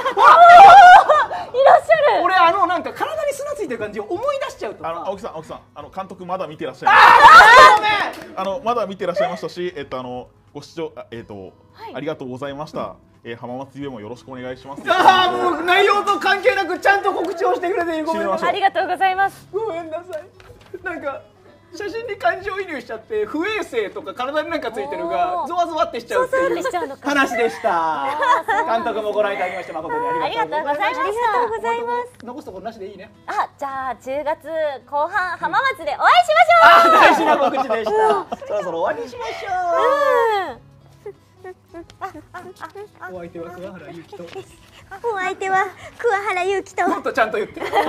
ゃる。 俺あのなんか体に砂ついてる感じを思い出しちゃうとか。 あの青木さん青木さんあの監督まだ見てらっしゃいます。あのまだ見てらっしゃいましたし、えっとあのご視聴えっとありがとうございました。えー、浜松ゆえもよろしくお願いします。 ああ、もう内容と関係なくちゃんと告知をしてくれてごめんなさい。 ありがとうございます。 ごめんなさい。なんか写真に感情移入しちゃって不衛生とか体になんかついてるがゾワゾワってしちゃうっていう話でした。監督もご覧いただきまして誠にありがとうございました。 ありがとうございます。 残すところなしでいいね。 あ、じゃあじゅうがつこう半浜松でお会いしましょう。 あ、大事な告知でした。そろそろ終わりにしましょう。お相手は桑原ゆきと。 お相手は桑原ゆきと。 もっとちゃんと言って。 そうそう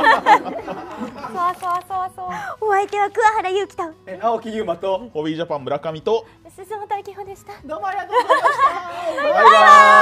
そうそう。 お相手は桑原ゆきと。 え、青木優馬とホビージャパン村上と鈴本明穂でした。 どうもありがとうございました。 バイバイ。